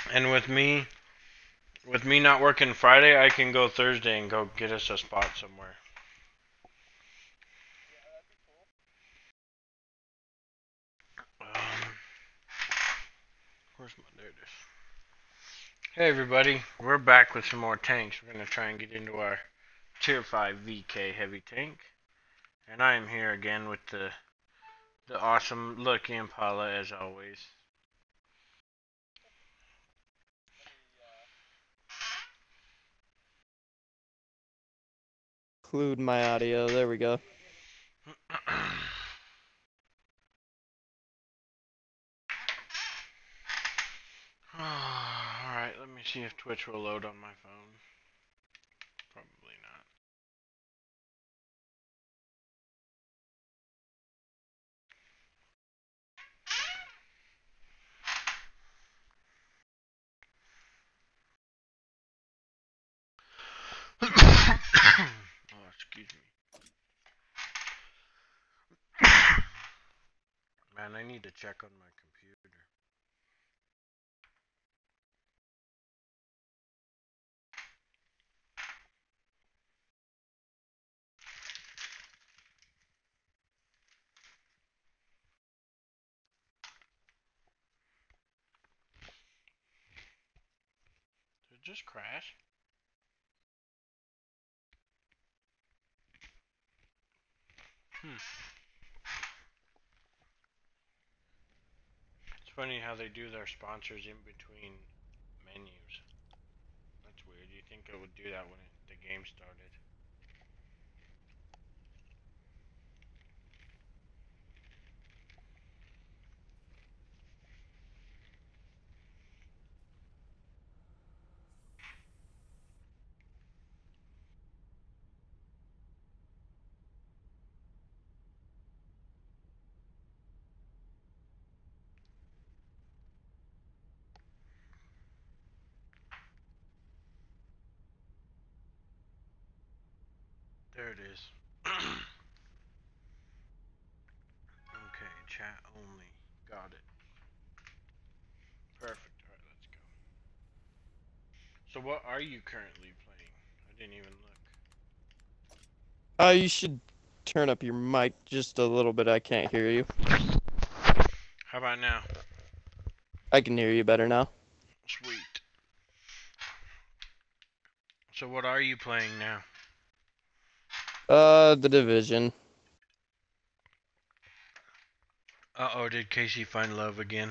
And with me not working Friday, I can go Thursday and go get us a spot somewhere. Um, where's my there it is. Hey everybody, we're back with some more tanks. We're gonna try and get into our Tier 5 VK heavy tank, and I am here again with the awesome Lucky Impala as always. Include my audio. There we go. Alright, let me see if Twitch will load on my phone. Probably not. Oh, excuse me. Man, I need to check on my computer. Did it just crash? Hmm. It's funny how they do their sponsors in between menus. That's weird. You think it would do that when the game started? There it is. Okay, chat only. Got it. Perfect. Alright, let's go. So, what are you currently playing? I didn't even look. You should turn up your mic just a little bit. I can't hear you. How about now? I can hear you better now. Sweet. So, what are you playing now? The Division. Uh oh, did Casey find love again?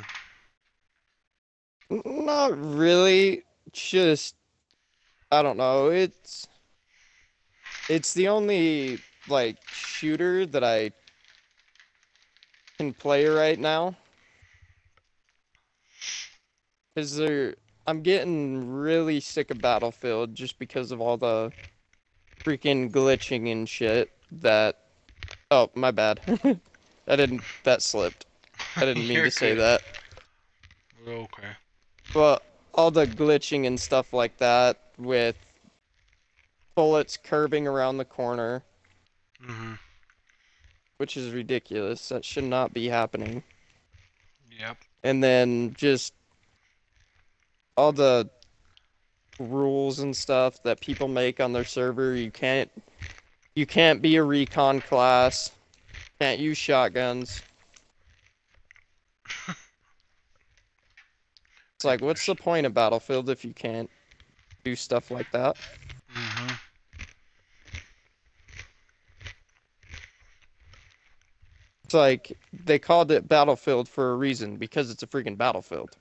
Not really. Just I don't know. It's the only like shooter that I can play right now. Cause I'm getting really sick of Battlefield just because of all the freaking glitching and shit that. Oh, my bad. That slipped. I didn't mean You're to say good. that. Okay. Well, all the glitching and stuff like that with bullets curving around the corner, Mm-hmm. which is ridiculous. That should not be happening. Yep. And then just all the rules and stuff that people make on their server. You can't be a recon class. Can't use shotguns. It's like, People are. what's the point of Battlefield if you can't do stuff like that? Mm-hmm. It's like they called it Battlefield for a reason because it's a freaking battlefield.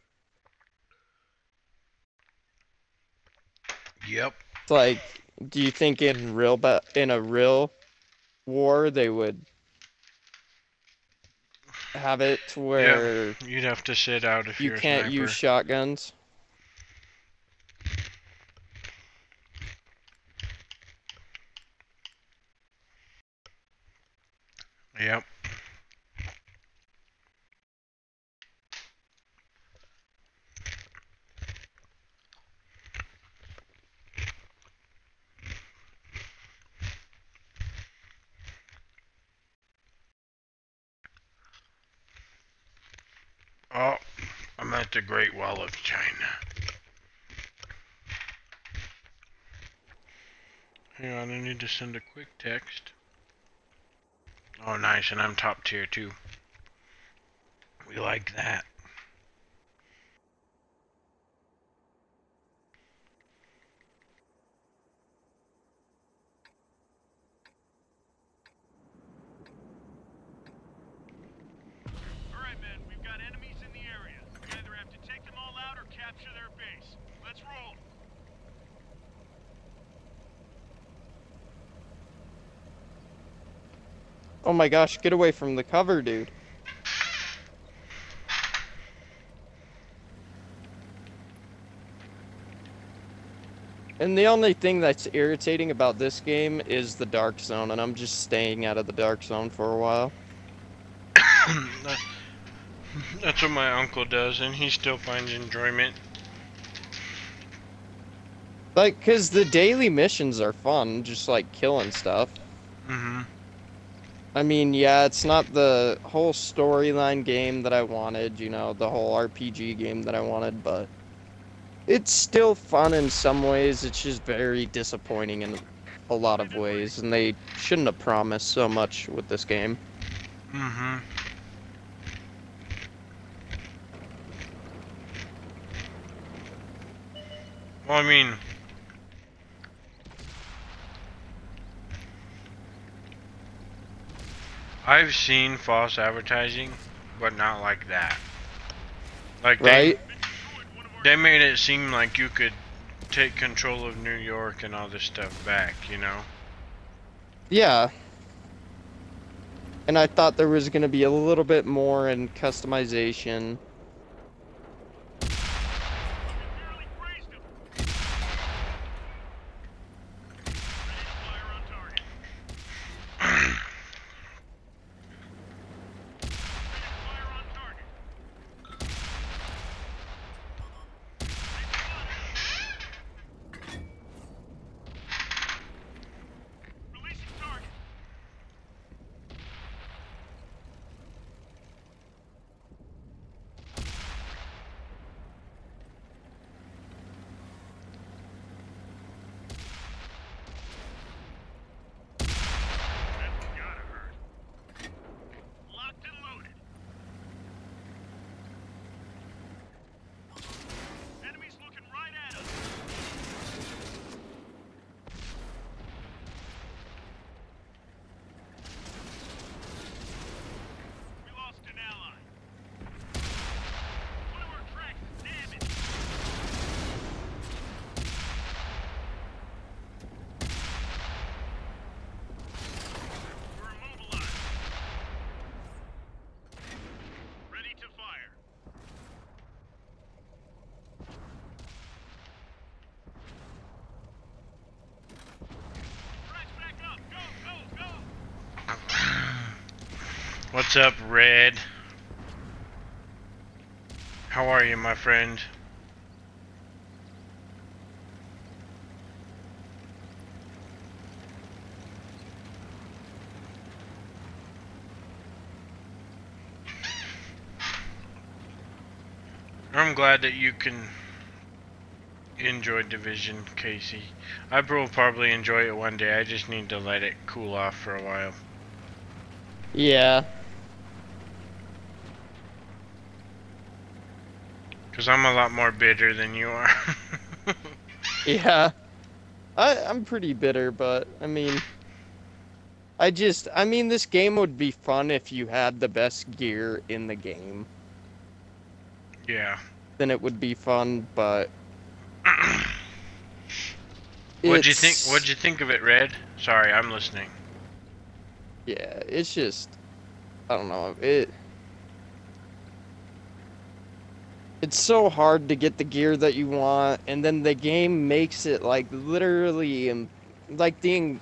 Yep. It's like, do you think in a real war they would have it to Yeah. where You'd have to sit out if you you're a can't use sniper. shotguns? Yep. Oh, I'm at the Great Wall of China. Hang on, I need to send a quick text. Oh, nice, and I'm top tier too. We like that. Alright, men, we've got enemies in the area. We either have to take them all out or capture their base. Let's roll. Oh my gosh, get away from the cover, dude. And the only thing that's irritating about this game is the dark zone, and I'm just staying out of the dark zone for a while. That's what my uncle does, and he still finds enjoyment. Like, 'cause the daily missions are fun, just like killing stuff. Mm-hmm. I mean, yeah, it's not the whole storyline game that I wanted, you know, the whole RPG game that I wanted, but it's still fun in some ways. It's just very disappointing in a lot of ways, and they shouldn't have promised so much with this game. Mm-hmm. Well, I mean, I've seen false advertising, but not like that. Like Right? they made it seem like you could take control of New York and all this stuff back, you know? Yeah. And I thought there was going to be a little bit more in customization. Barely grazed him. Ready to fire on target. Ready to fire on target. Releasing target. That's gotta hurt. Locked and loaded. Enemies looking right at us. We lost an ally. One of our tracks is damaged. We're immobilized. Ready to fire. Tracks back up. Go, go, go. What's up, Red? How are you, my friend? I'm glad that you can enjoy Division, Casey. I will probably enjoy it one day. I just need to let it cool off for a while. Yeah. Because I'm a lot more bitter than you are. Yeah. I'm pretty bitter, but I mean, I mean, this game would be fun if you had the best gear in the game. Yeah. Then it would be fun, but What'd you think? it's- What'd you think of it, Red? Sorry, I'm listening. Yeah, it's just, I don't know, it's so hard to get the gear that you want, and then the game makes it like literally, like the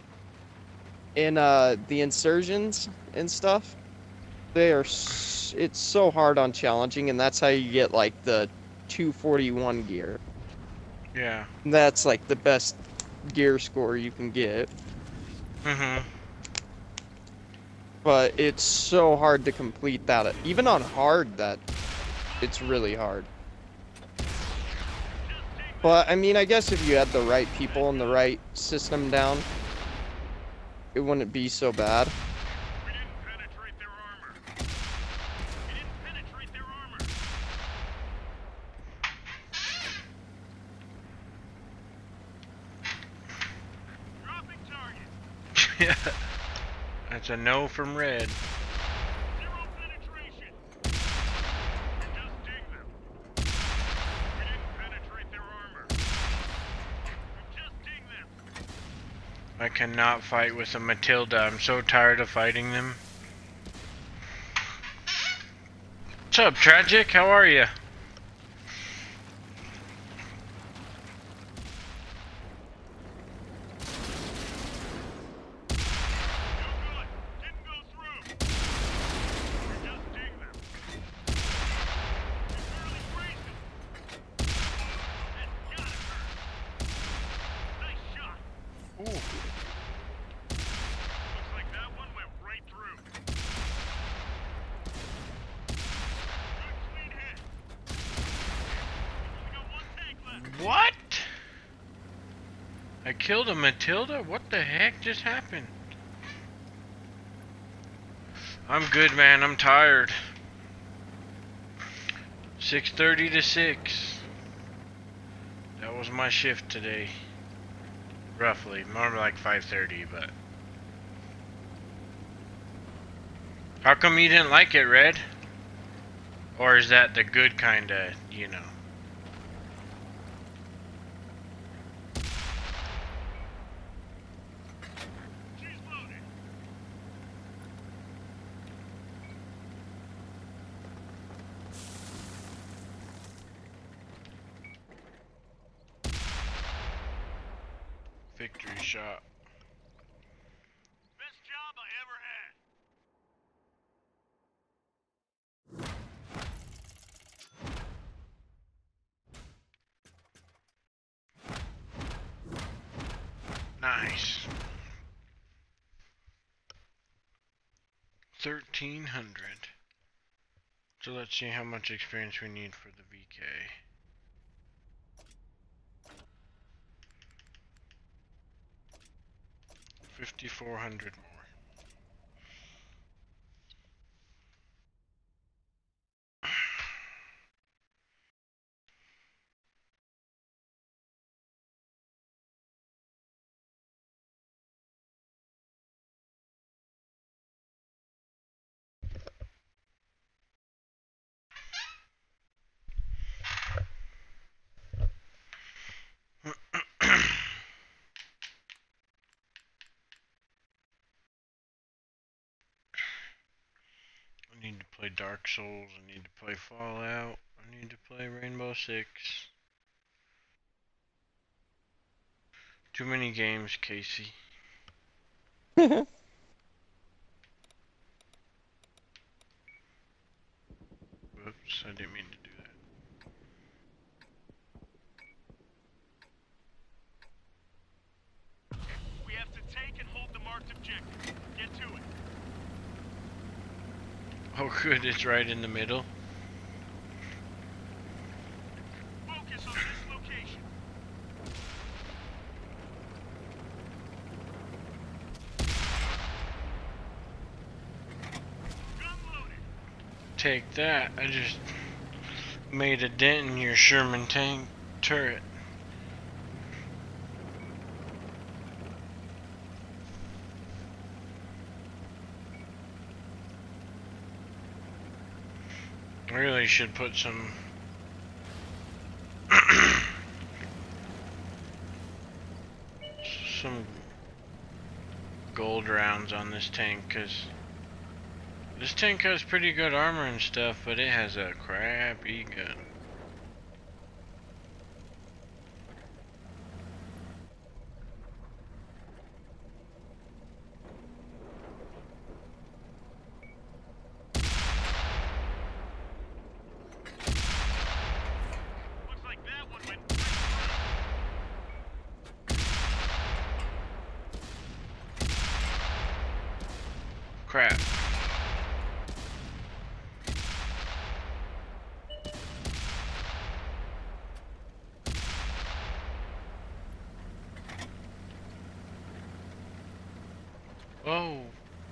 insurgents and stuff. It's so hard on challenging, and that's how you get like the 241 gear. Yeah. That's like the best gear score you can get. Mm-hmm. But it's so hard to complete that. Even on hard, that it's really hard. But I mean, I guess if you had the right people and the right system down, it wouldn't be so bad. We didn't penetrate their armor. We didn't penetrate their armor. Dropping target. Yeah. That's a no from Red. Zero penetration. We just dinged them. We didn't penetrate their armor. We just dinged them. I cannot fight with a Matilda. I'm so tired of fighting them. What's up, Tragic? How are you? No good. Didn't go through. We just dinged them. We barely grazed them. That's gotta hurt. Nice shot. Ooh. Looks like that one went right through. Good clean hit. We've only got one tank left. What? I killed a Matilda? What the heck just happened? I'm good, man. I'm tired. 6:30 to 6. That was my shift today. Roughly. More like 5:30, but... How come you didn't like it, Red? Or is that the good kinda, you know? She's loaded. Victory shot. Best job I ever had. Nice. 1,300. So let's see how much experience we need for the VK. 5,400 more. I need to play Dark Souls, I need to play Fallout, I need to play Rainbow Six. Too many games, Casey. Whoops, I didn't mean to do that. We have to take and hold the marked objective. Get to it. Oh good, it's right in the middle. Focus on this location. Gun loaded. Take that, I just made a dent in your Sherman tank turret. I really should put some some gold rounds on this tank, because this tank has pretty good armor and stuff, but it has a crappy gun. Looks like that one went. Crap. Oh.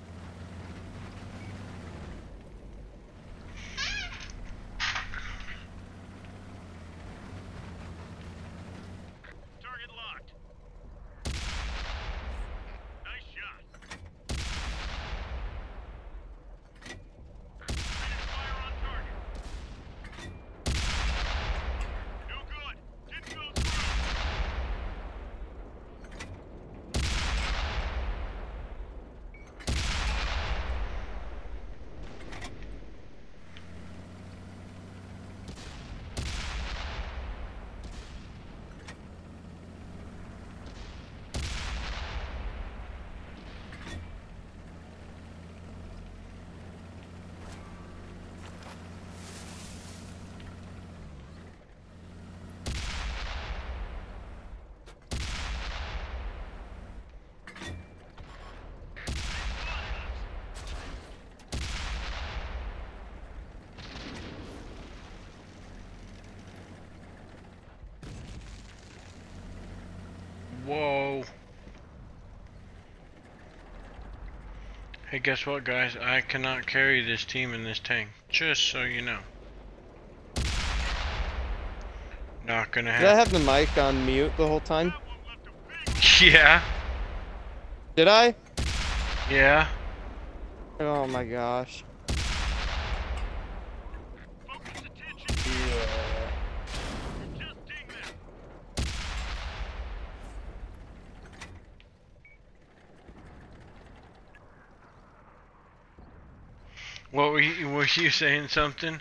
Target locked. Nice shot. Ready to fire on target. No good. Didn't go through. Whoa. Hey, guess what, guys? I cannot carry this team in this tank. Just so you know. Not gonna Did I happen. have the mic on mute the whole time? That one left a big Yeah. Did I? Yeah. Oh my gosh. focus attention. Yeah. Just ding them. What were you saying something?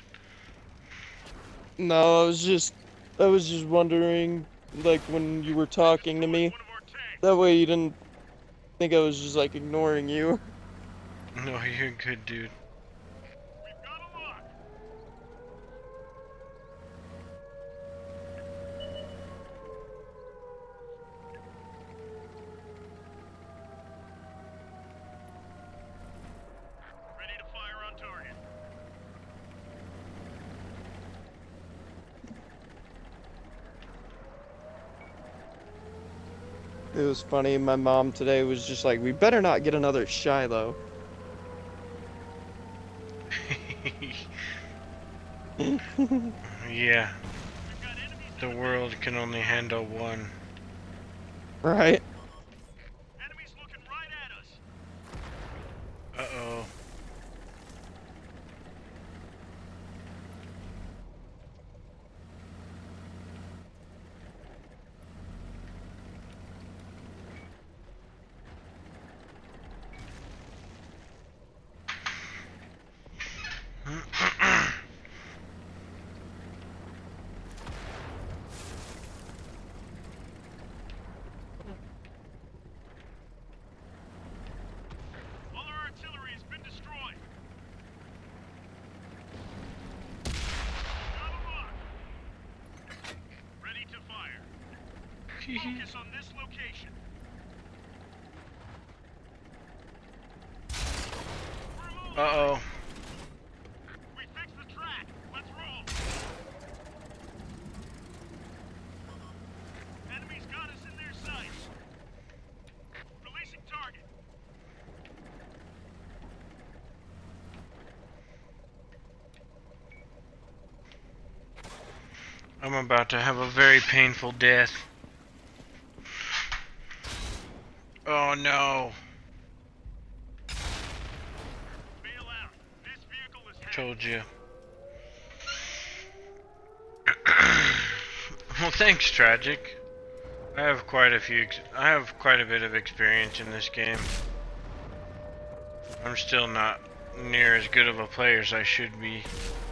No, I was just wondering, like, when you were talking to me, One of our tanks. that way you didn't think I was just, like, ignoring you. No, you're good, dude. We've got a lock. Ready to fire on target. It was funny, my mom today was just like, we better not get another Shiloh. Yeah. We've got enemies The in world can only handle one. Right? Enemies looking right at us. Uh-oh. All our artillery has been destroyed. Got a lock. Ready to fire. Focus on this location. We're moving. Uh-oh. We fixed the track. Let's roll. Enemies got us in their sights. Releasing target. I'm about to have a very painful death. Oh no. Bail out. This vehicle is hacked. Told you. Well, thanks, Tragic. I have quite a bit of experience in this game. I'm still not near as good of a player as I should be.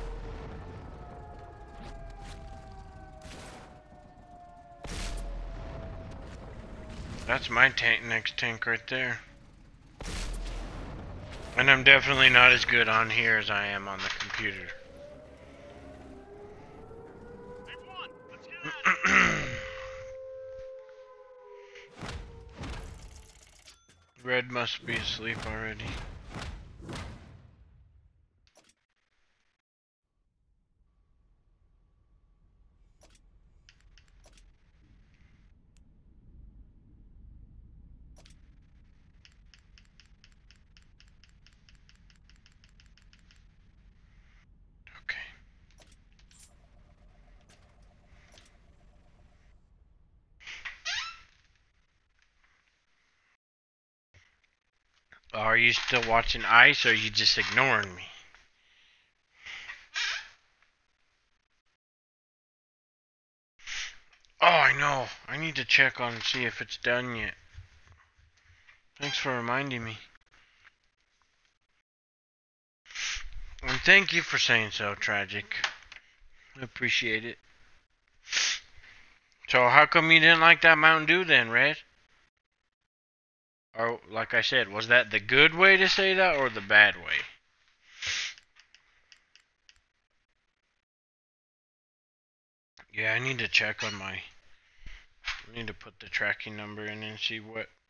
That's my next tank right there. And I'm definitely not as good on here as I am on the computer. They won. Let's get out of here. Red must be asleep already. Are you still watching ICE or are you just ignoring me? Oh, I know. I need to check on and see if it's done yet. Thanks for reminding me. And thank you for saying so, Tragic. I appreciate it. So how come you didn't like that Mountain Dew then, Red? Or, like I said, was that the good way to say that or the bad way? Yeah, I need to check on my... I need to put the tracking number in and see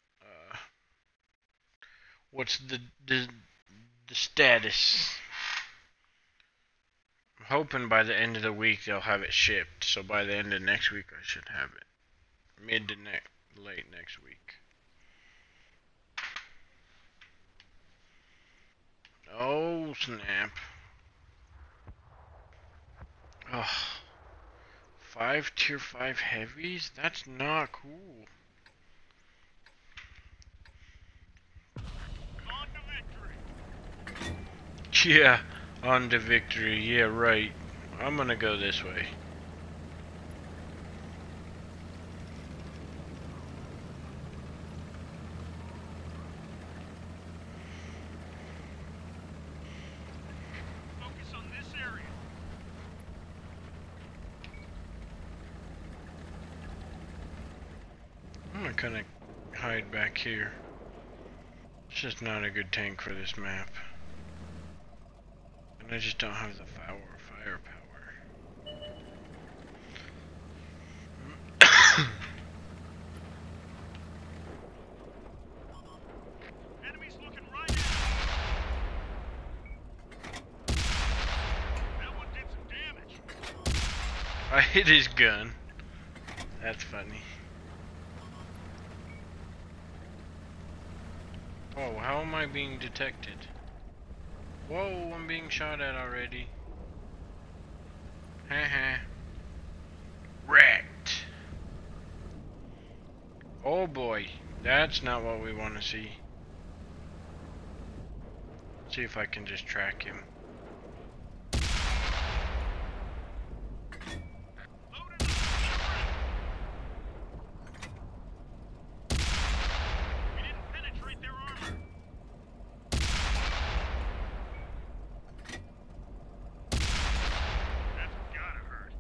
what's the status. I'm hoping by the end of the week they'll have it shipped. So by the end of next week I should have it. Mid to late next week. Oh snap. Oh, 5 tier 5 heavies? That's not cool. On to victory. Yeah, on to victory. Yeah, right. I'm gonna go this way. Focus on this area. I'm gonna kinda hide back here. It's just not a good tank for this map. And I just don't have the firepower. Enemies looking right at us. That one did some damage. I hit his gun. That's funny. Oh, how am I being detected? Whoa, I'm being shot at already. Haha. Wrecked. Oh boy, that's not what we want to see. See if I can just track him. Loaded up. We didn't penetrate their armor. That's gotta hurt.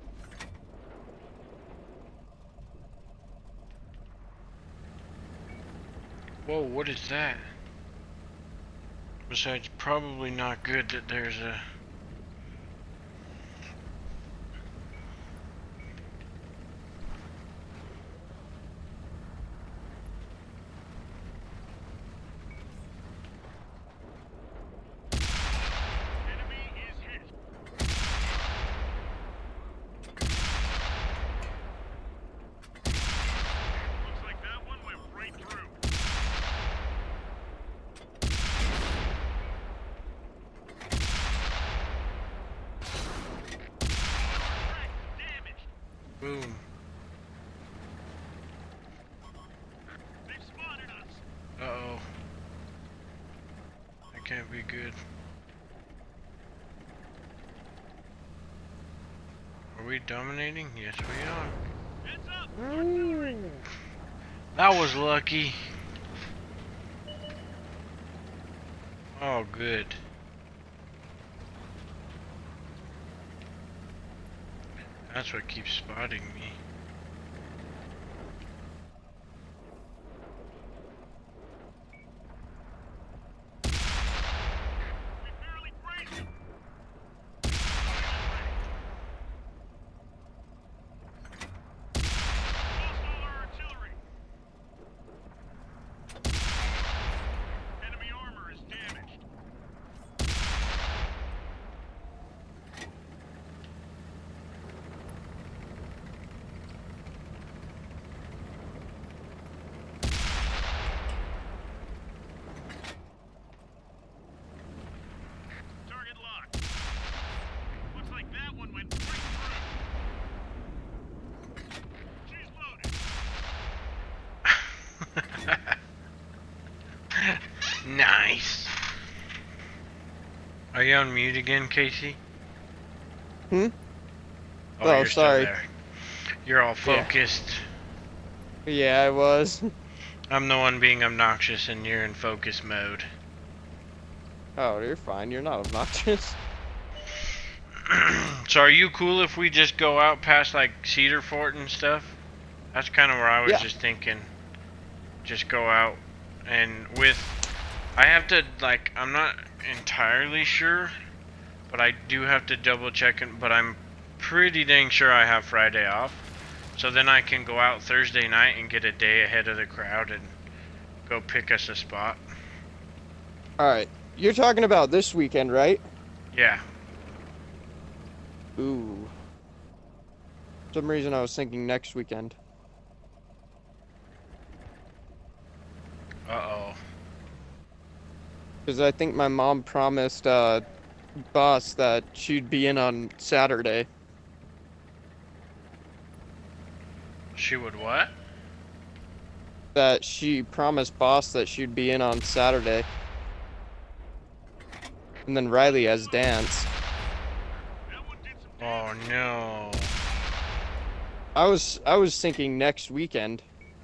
Whoa, what is that? Besides, probably not good that there's a... Enemy is hit. Looks like that one went right through. Damage. Boom. They've spotted us. Uh-oh. That can't be good. Are we dominating? Yes, we are. Heads up. Artillery. That was lucky. Oh, good. That's what keeps spotting me. We barely grazed him. Lost all our artillery. Enemy armor is damaged. Are you on mute again, Casey? Hmm? Oh, Oh, you're sorry. still there. You're all Yeah. focused. Yeah, I was. I'm the one being obnoxious and you're in focus mode. Oh, you're fine. You're not obnoxious. So are you cool if we just go out past like Cedar Fort and stuff? That's kind of where I was Yeah. just thinking. Just go out and I have to like, I'm not entirely sure, but I do have to double check it, but I'm pretty dang sure I have Friday off. So then I can go out Thursday night and get a day ahead of the crowd and go pick us a spot. Alright. You're talking about this weekend, right? Yeah. Ooh. For some reason I was thinking next weekend. Uh-oh. Because I think my mom promised Boss that she'd be in on Saturday. She would what? That she promised Boss that she'd be in on Saturday. And then Riley has dance. That one did some Oh no. I was thinking next weekend.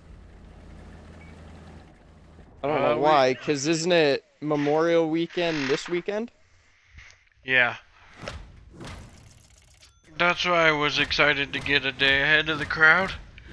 I don't know we- why, because isn't it Memorial Weekend this weekend? Yeah. That's why I was excited to get a day ahead of the crowd.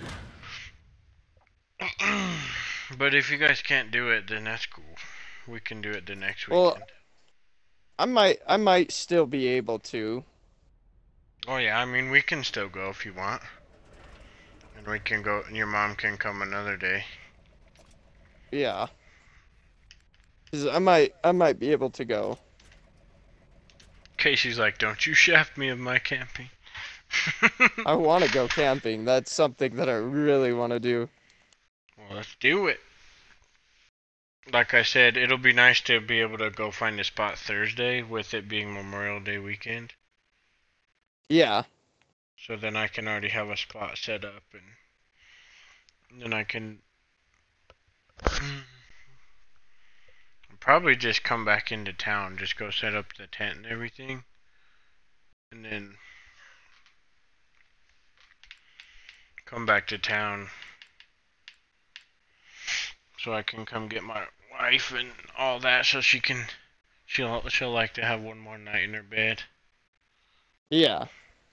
But if you guys can't do it, then that's cool. We can do it the next Well, weekend. I might still be able to. Oh yeah, I mean we can still go if you want. And we can go, and your mom can come another day. Yeah. 'Cause I might be able to go. Casey's like, don't you shaft me of my camping. I want to go camping. That's something that I really want to do. Well, let's do it. Like I said, it'll be nice to be able to go find a spot Thursday with it being Memorial Day weekend. Yeah. So then I can already have a spot set up and then I can probably just come back into town, just go set up the tent and everything. And then come back to town so I can come get my wife and all that so she'll like to have one more night in her bed. Yeah.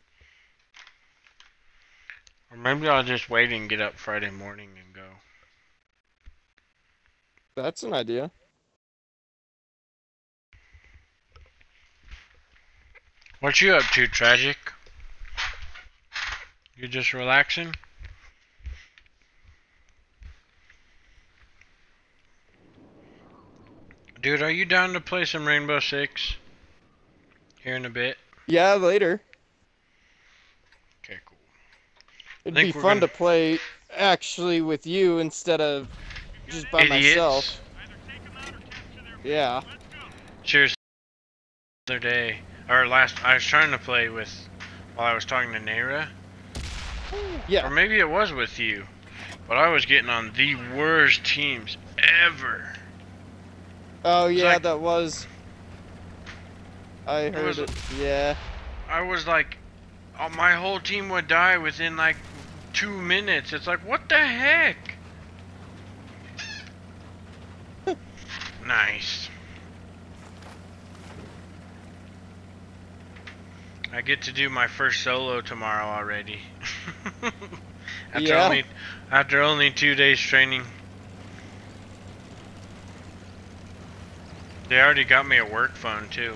Or maybe I'll just wait and get up Friday morning and go. That's an idea. What you up to, Tragic? You just relaxing? Dude, are you down to play some Rainbow Six? Here in a bit? Yeah, later. Okay, cool. It'd think be we're fun gonna- to play actually with you instead of just by Idiots. myself. Either take them out or capture their base. Yeah. Let's go. Cheers. The other day, or last, I was trying to play with, while I was talking to Naira, or Yeah. maybe it was with you, but I was getting on the worst teams ever. Oh yeah, like- that was. I heard was- it. Yeah. I was like, oh, my whole team would die within like 2 minutes. It's like, what the heck? Nice. I get to do my first solo tomorrow already. Yeah. After only 2 days training. They already got me a work phone too.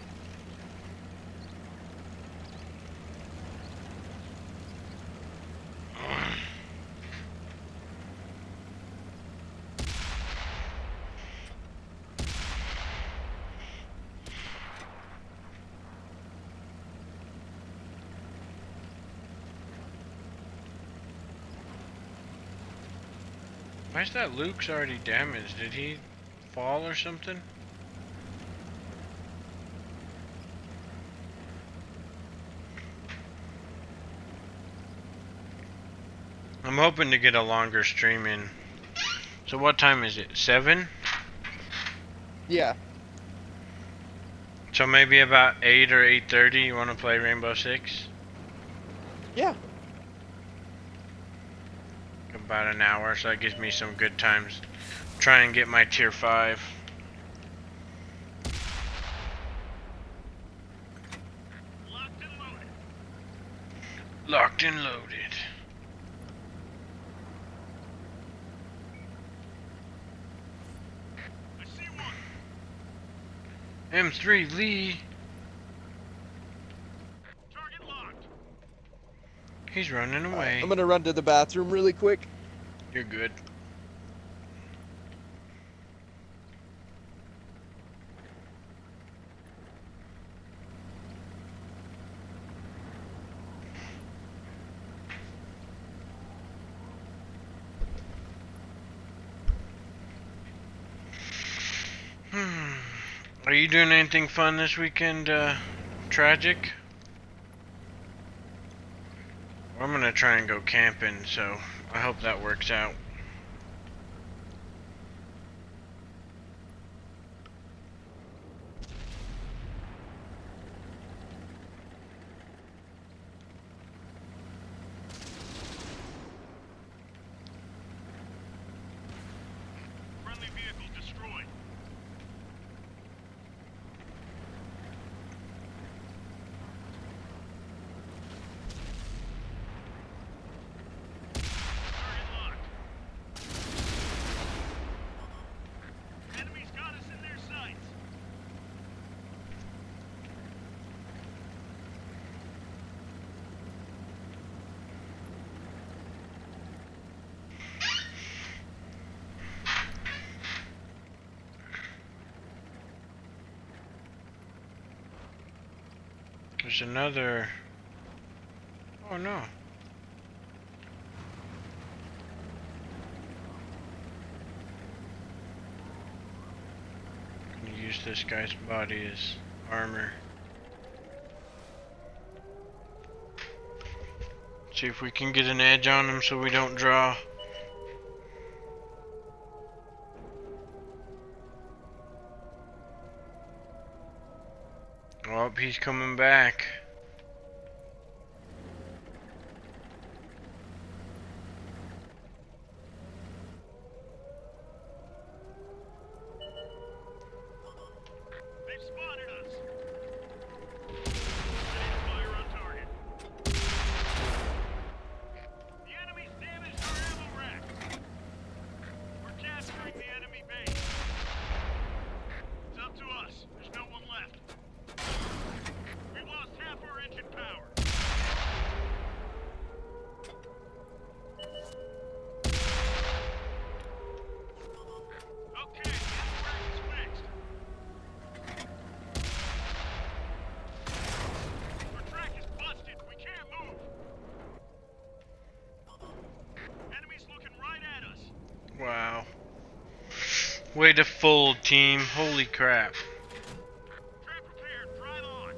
Why is that Luke's already damaged? Did he fall or something? I'm hoping to get a longer stream in. So what time is it? 7? Yeah. So maybe about 8 or 8:30 you want to play Rainbow Six? Yeah. About an hour, so that gives me some good times. Try and get my tier 5. Locked and loaded. Locked and loaded. I see one. M3 Lee. Target locked. He's running Alright, away. I'm gonna run to the bathroom really quick. You're good. Are you doing anything fun this weekend, Tragic? Well, I'm gonna try and go camping, so I hope that works out. Friendly vehicle destroyed. Target locked. Enemies got us in their sights. There's another... Oh no. I'm gonna use this guy's body as armor. See if we can get an edge on him so we don't draw. Oh, he's coming back. They've spotted us. Ready to fire on target. The enemy's damaged our ammo rack. We're capturing the enemy base. It's up to us. There's no one left. We've lost half our engine power. Okay, the ammo rack is fixed. Our track is busted. We can't move. Enemy's looking right at us. Wow. Way to fold, team. Holy crap. Trap prepared. Drive on.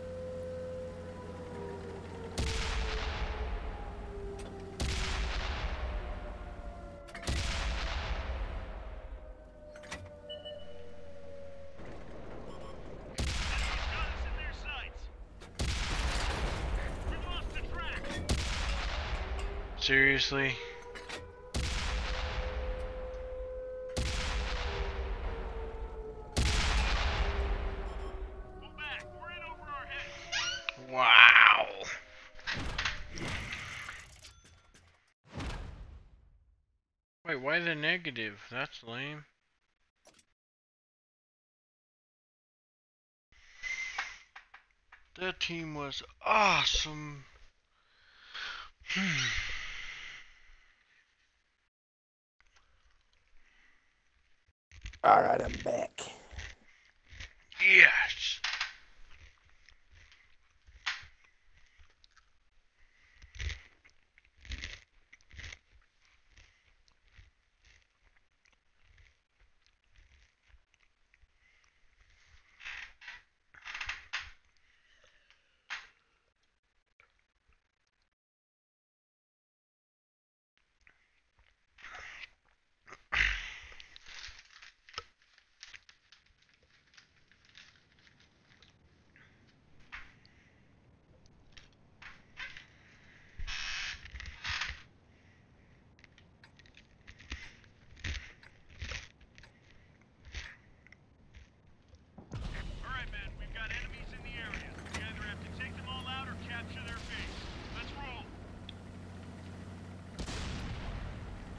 Enemy's got us in their sights. We lost the track. Seriously? Pull back. We're in over our heads. Wow. Wait, why the negative? That's lame. That team was awesome. Alright, I'm back. Yes.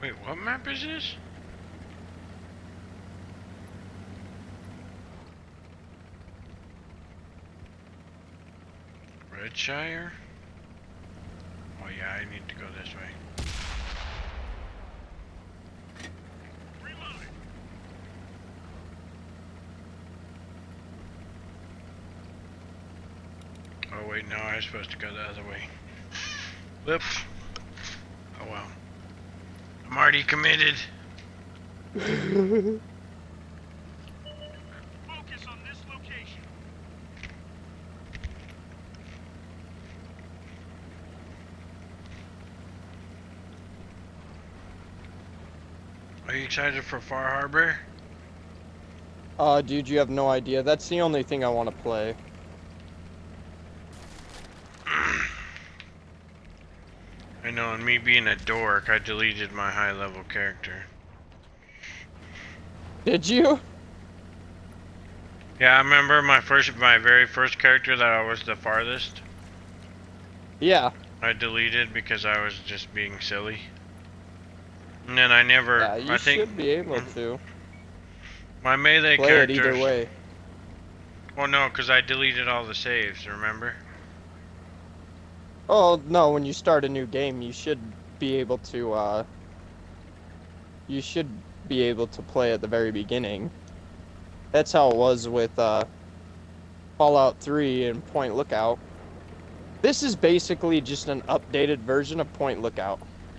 Wait, what map is this? Redshire? Oh yeah, I need to go this way. Reloading. Oh wait, no, I was supposed to go the other way. Whoops. Oh well. I'm already committed. Focus on this location. Are you excited for Far Harbor? Dude, you have no idea. That's the only thing I want to play. I know, and me being a dork, I deleted my high-level character. Did you? Yeah, I remember my very first character that I was the farthest. Yeah. I deleted because I was just being silly. And then I never. Yeah, you I think should be able to my melee play it characters. either way. Well, no, because I deleted all the saves. Remember? Oh, no, when you start a new game, you should be able to, you should be able to play at the very beginning. That's how it was with, Fallout 3 and Point Lookout. This is basically just an updated version of Point Lookout.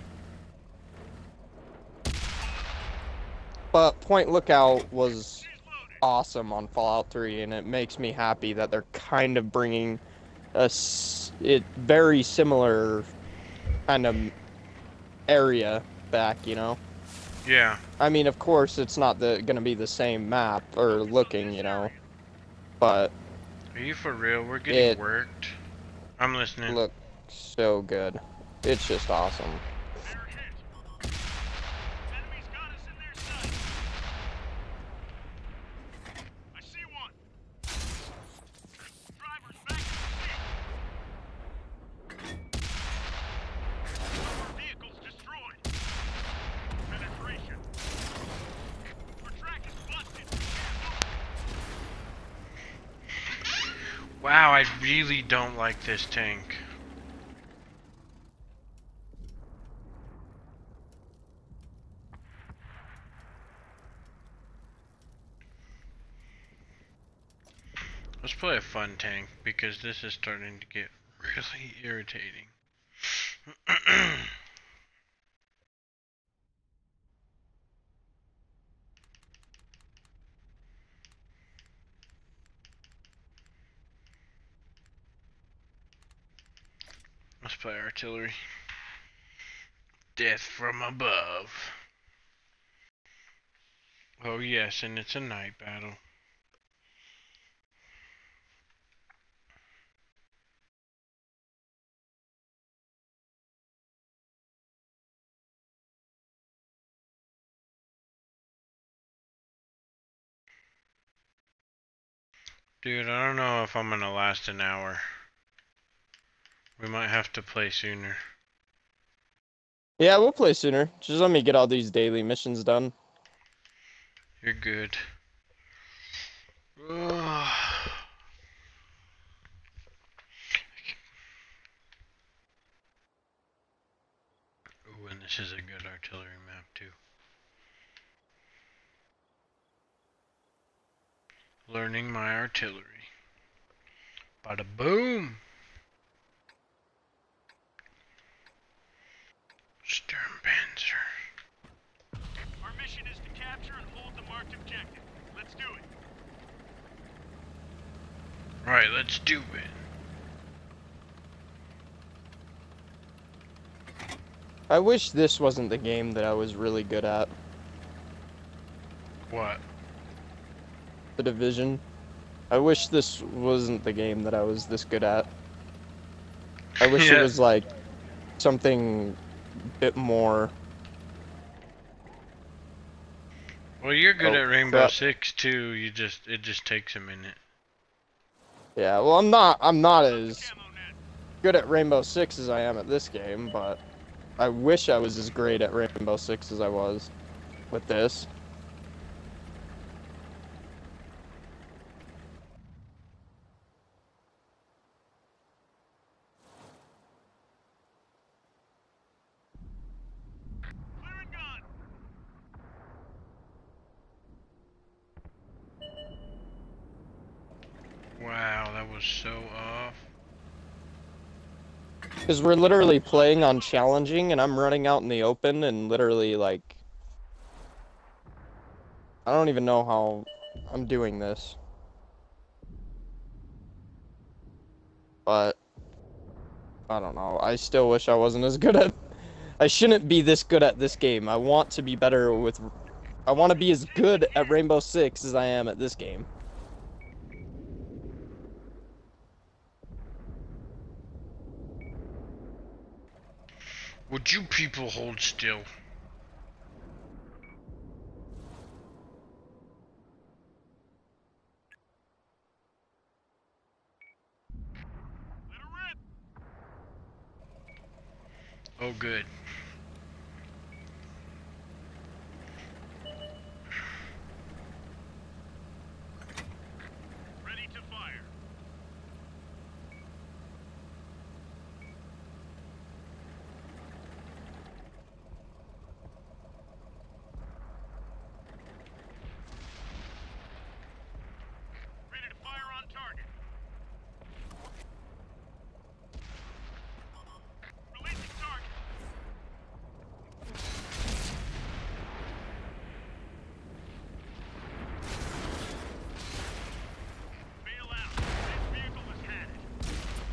But Point Lookout was awesome on Fallout 3, and it makes me happy that they're kind of bringing it very similar kind of area back, you know? Yeah. I mean, of course, it's not gonna be the same map or looking, you know? But Are you for real? We're getting It- worked. I'm listening. look so good. It's just awesome. They're hit. Enemies got us in their sights. I see one. Driver's back in the seat. Our vehicle's destroyed. Penetration. Our track is busted. Wow, I really don't like this tank. Let's play a fun tank because this is starting to get really irritating. Let's play artillery. Death from above. Oh yes, and it's a night battle. Dude, I don't know if I'm gonna last an hour. We might have to play sooner. Yeah, we'll play sooner. Just let me get all these daily missions done. You're good. Ugh. Ooh, and this is a good artillery map too. Learning my artillery. Bada boom! Sturmpanzer. Our mission is to capture and hold the marked objective. Let's do it. Right, let's do it. I wish this wasn't the game that I was really good at. What? The Division. I wish this wasn't the game that I was this good at. I wish Yeah. it was like something a bit more. Well, you're good Oh, at Rainbow crap. Six too. It just takes a minute. Yeah, well, I'm not as Camo net. good at Rainbow Six as I am at this game, but I wish I was as great at Rainbow Six as I was with this. Clear and gun. Wow, that was so off. Because we're literally playing on challenging, and I'm running out in the open, and literally, like... I don't even know how I'm doing this. But... I don't know. I still wish I wasn't as good at... I shouldn't be this good at this game. I want to be better with... I want to be as good at Rainbow Six as I am at this game. Would you people hold still? Let her rip. Oh, good. Ready to fire. Ready to fire on target. Releasing target. Bail out. This vehicle has had it.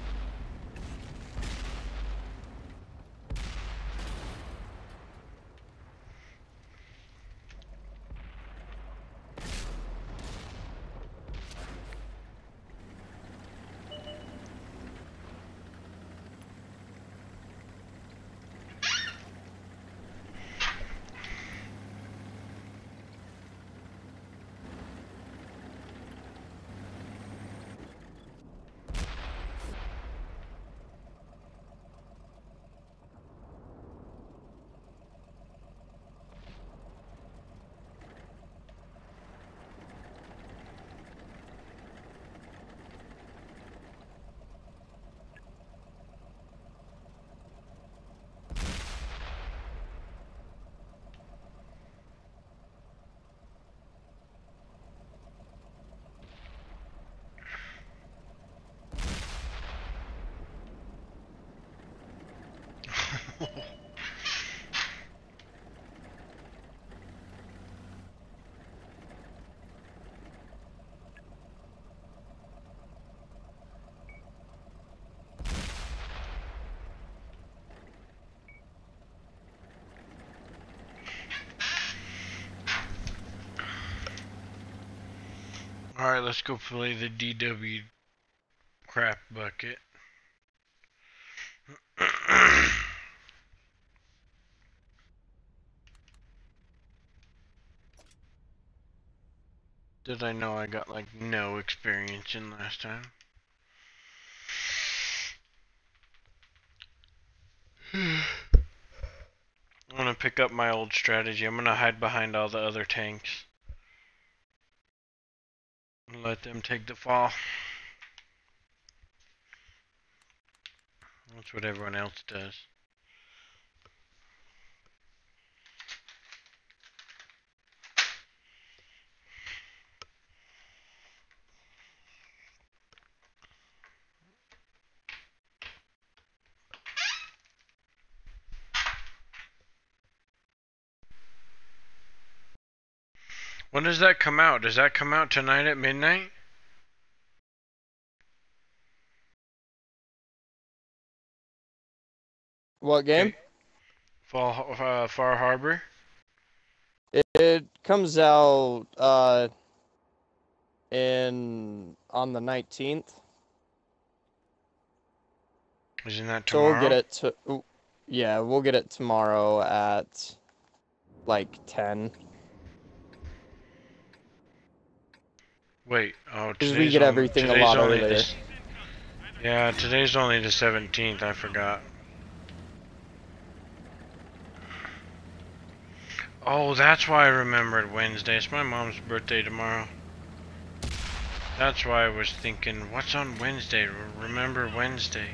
Alright, let's go play the DW crap bucket. Did I know I got like no experience in last time? I'm gonna pick up my old strategy. I'm gonna hide behind all the other tanks. And let them take the fall. That's what everyone else does. When does that come out? Does that come out tonight at midnight? What game? Far Harbor? It comes out on the 19th. Isn't that So tomorrow? we'll get it yeah, we'll get it tomorrow at like 10. Wait, oh, Because we get everything a lot earlier. Yeah, today's only the 17th, I forgot. Oh, that's why I remembered Wednesday. It's my mom's birthday tomorrow. That's why I was thinking, what's on Wednesday? Remember Wednesday.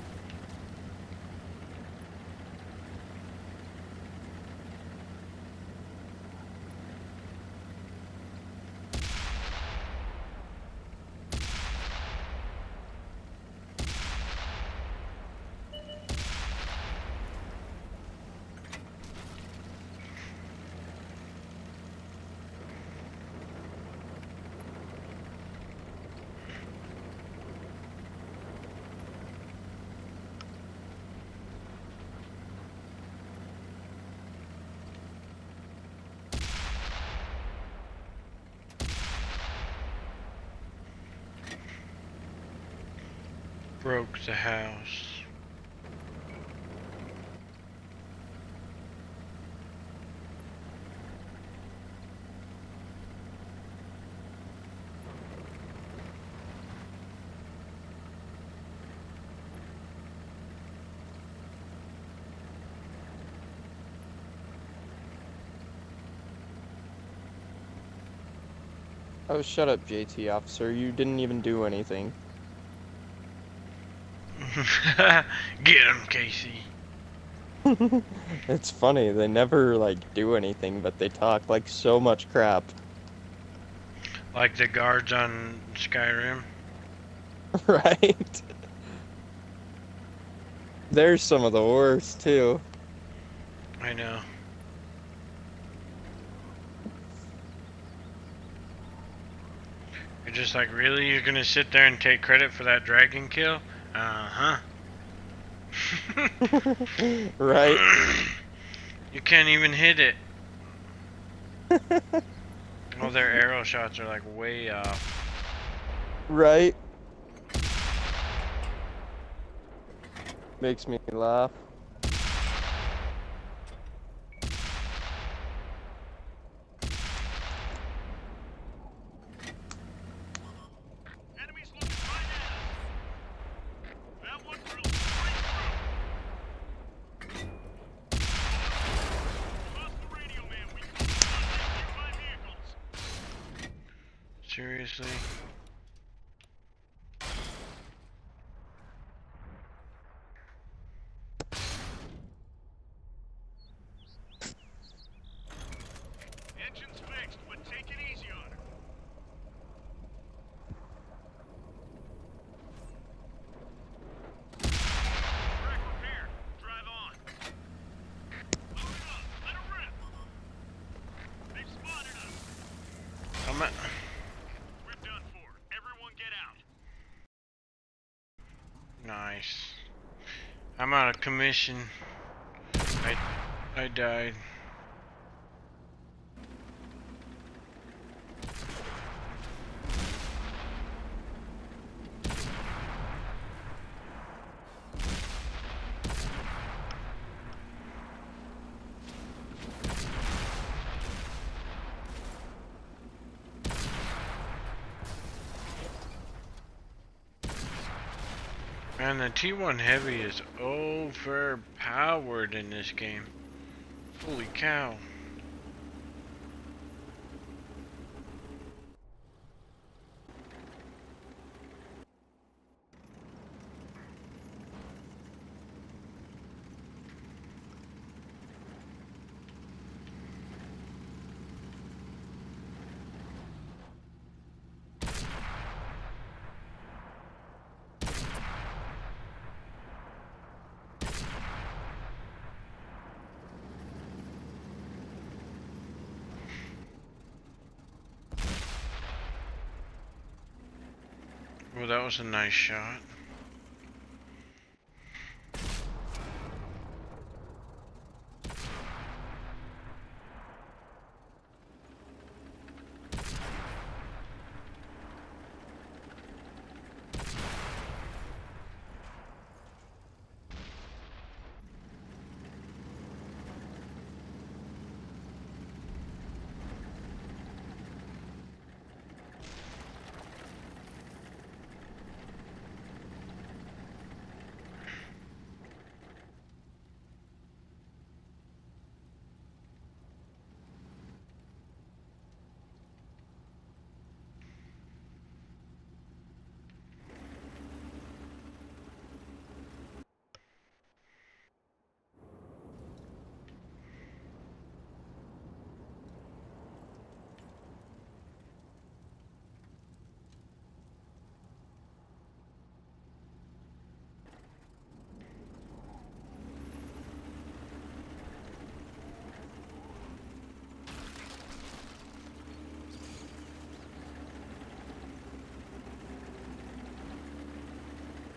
Broke the house. Oh, shut up, JT officer. You didn't even do anything. Get him, Casey. It's funny, they never, like, do anything, but they talk, like, so much crap. Like the guards on Skyrim. Right? They're some of the worst, too. I know. You're just like, really? You're gonna sit there and take credit for that dragon kill? Uh-huh. Right? You can't even hit it. Oh, their arrow shots are like way off. Right? Makes me laugh. Enemies looking right at us. That one drilled straight through. Lost the radio, man. We can contact nearby vehicles. Seriously? Engine's fixed, but take it easy on her. Track repaired. Drive on. Load it up. Let her rip. They've spotted us. I'm at... We're done for. Everyone get out. Nice. I'm out of commission. I died. Man, the T1 Heavy is overpowered in this game. Holy cow. Well, that was a nice shot.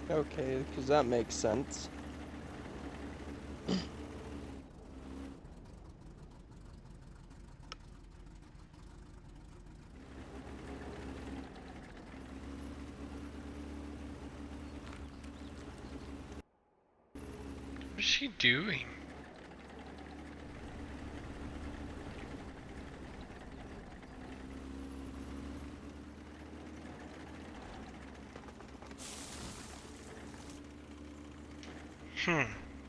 Okay, because that makes sense. What's she doing? Hmm.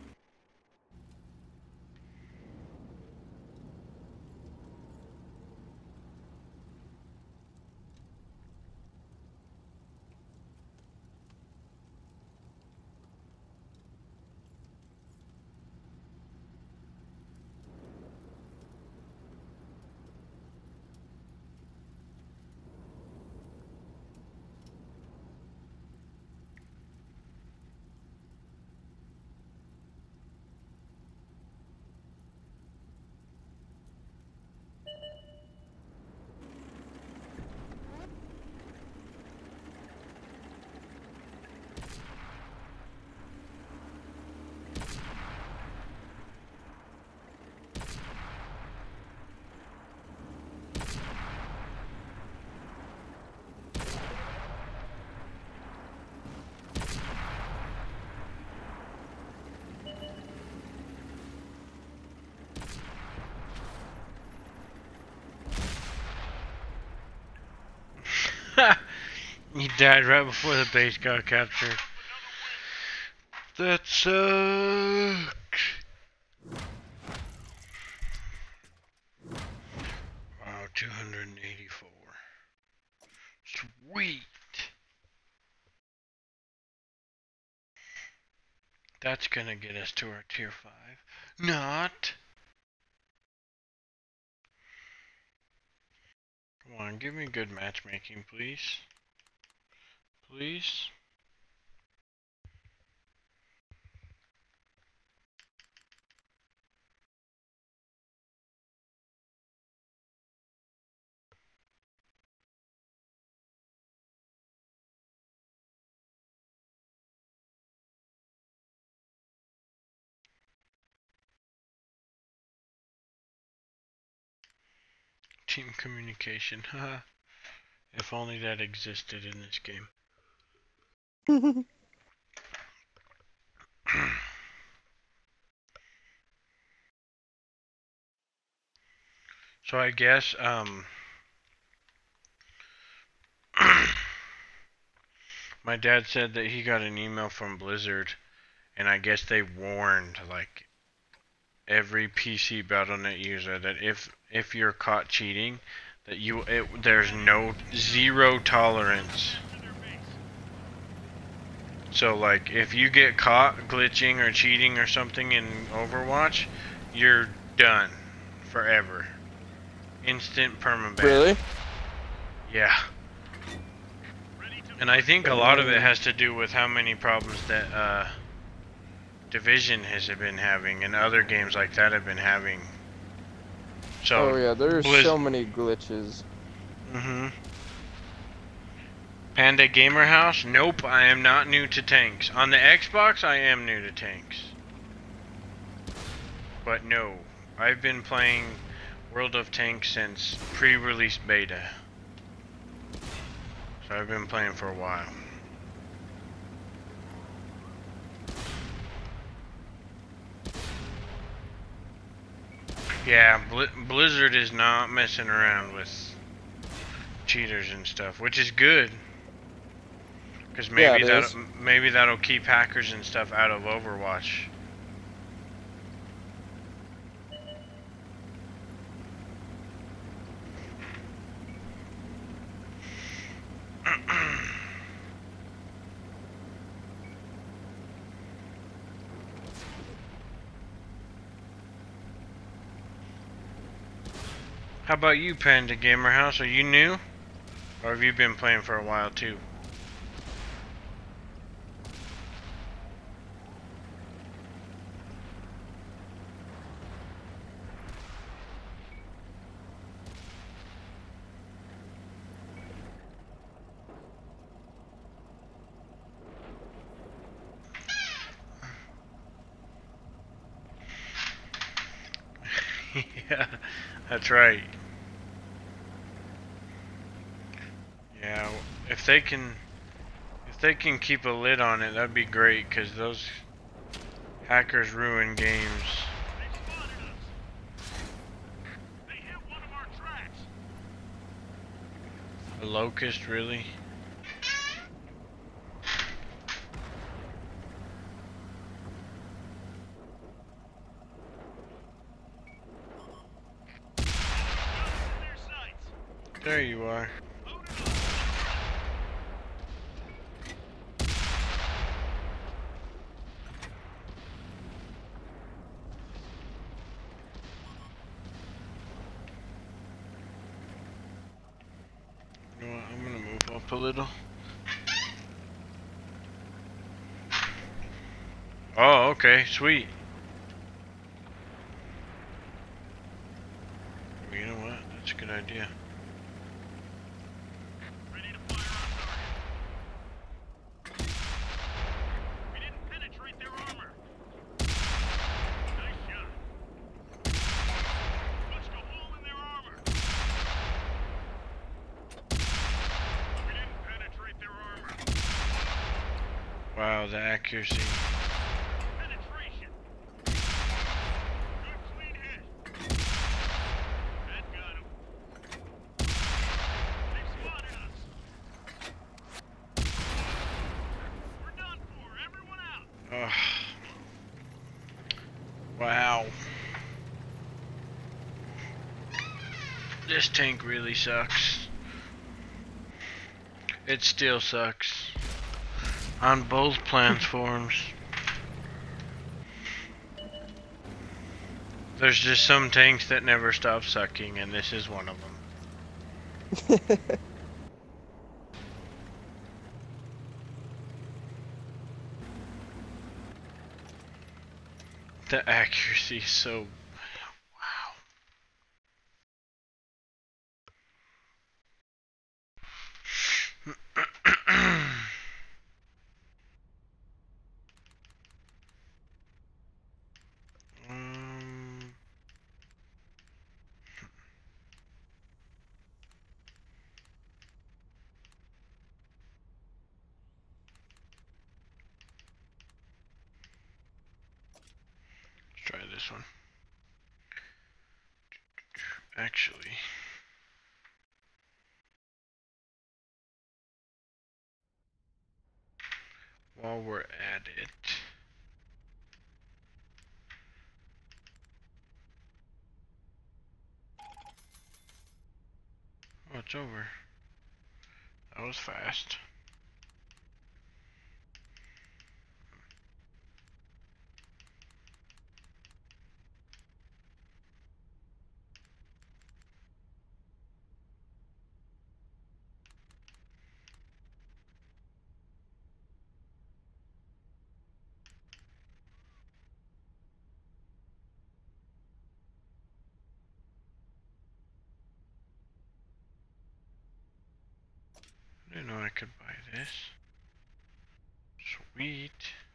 He died right before the base got captured. That sucks. Wow, 284. Sweet. That's gonna get us to our tier 5. Not. Come on, give me good matchmaking, please. Please. Team communication, haha. If only that existed in this game. So I guess, my dad said that he got an email from Blizzard, and I guess they warned, like, every PC Battle.net user that if you're caught cheating, that there's no zero tolerance. So like if you get caught glitching or cheating or something in Overwatch, you're done forever. Instant permaban. Really? Yeah. And I think a lot of it has to do with how many problems that Division has been having and other games like that have been having. So oh yeah, there's so many glitches. Panda Gamer House? Nope, I am not new to tanks. On the Xbox, I am new to tanks. But no, I've been playing World of Tanks since pre-release beta. So I've been playing for a while. Yeah, Blizzard is not messing around with cheaters and stuff, which is good. Because maybe that'll keep hackers and stuff out of Overwatch. How about you, Panda Gamer House? Are you new? Or have you been playing for a while too? Yeah, that's right. Yeah, if they can keep a lid on it, that'd be great, because those hackers ruin games. They spotted us. They hit one of our tracks. A locust, really? Guns in their sights. There you are. Load it up. You know what, I'm gonna move up a little. Oh, okay, sweet. You know what? That's a good idea. Ready to fire on target. We didn't penetrate their armor. Nice shot. Punched a hole in their armor. We didn't penetrate their armor. Wow, the accuracy. Penetration. Good clean hit. That got him. They've spotted us. We're done for. Everyone out. Ugh. Wow. This tank really sucks. It still sucks. On both platforms. There's just some tanks that never stop sucking, and this is one of them. The accuracy is so... Wow. um, let's try this one. Actually... while we're at it... Oh, it's over. That was fast. I didn't know I could buy this. Sweet.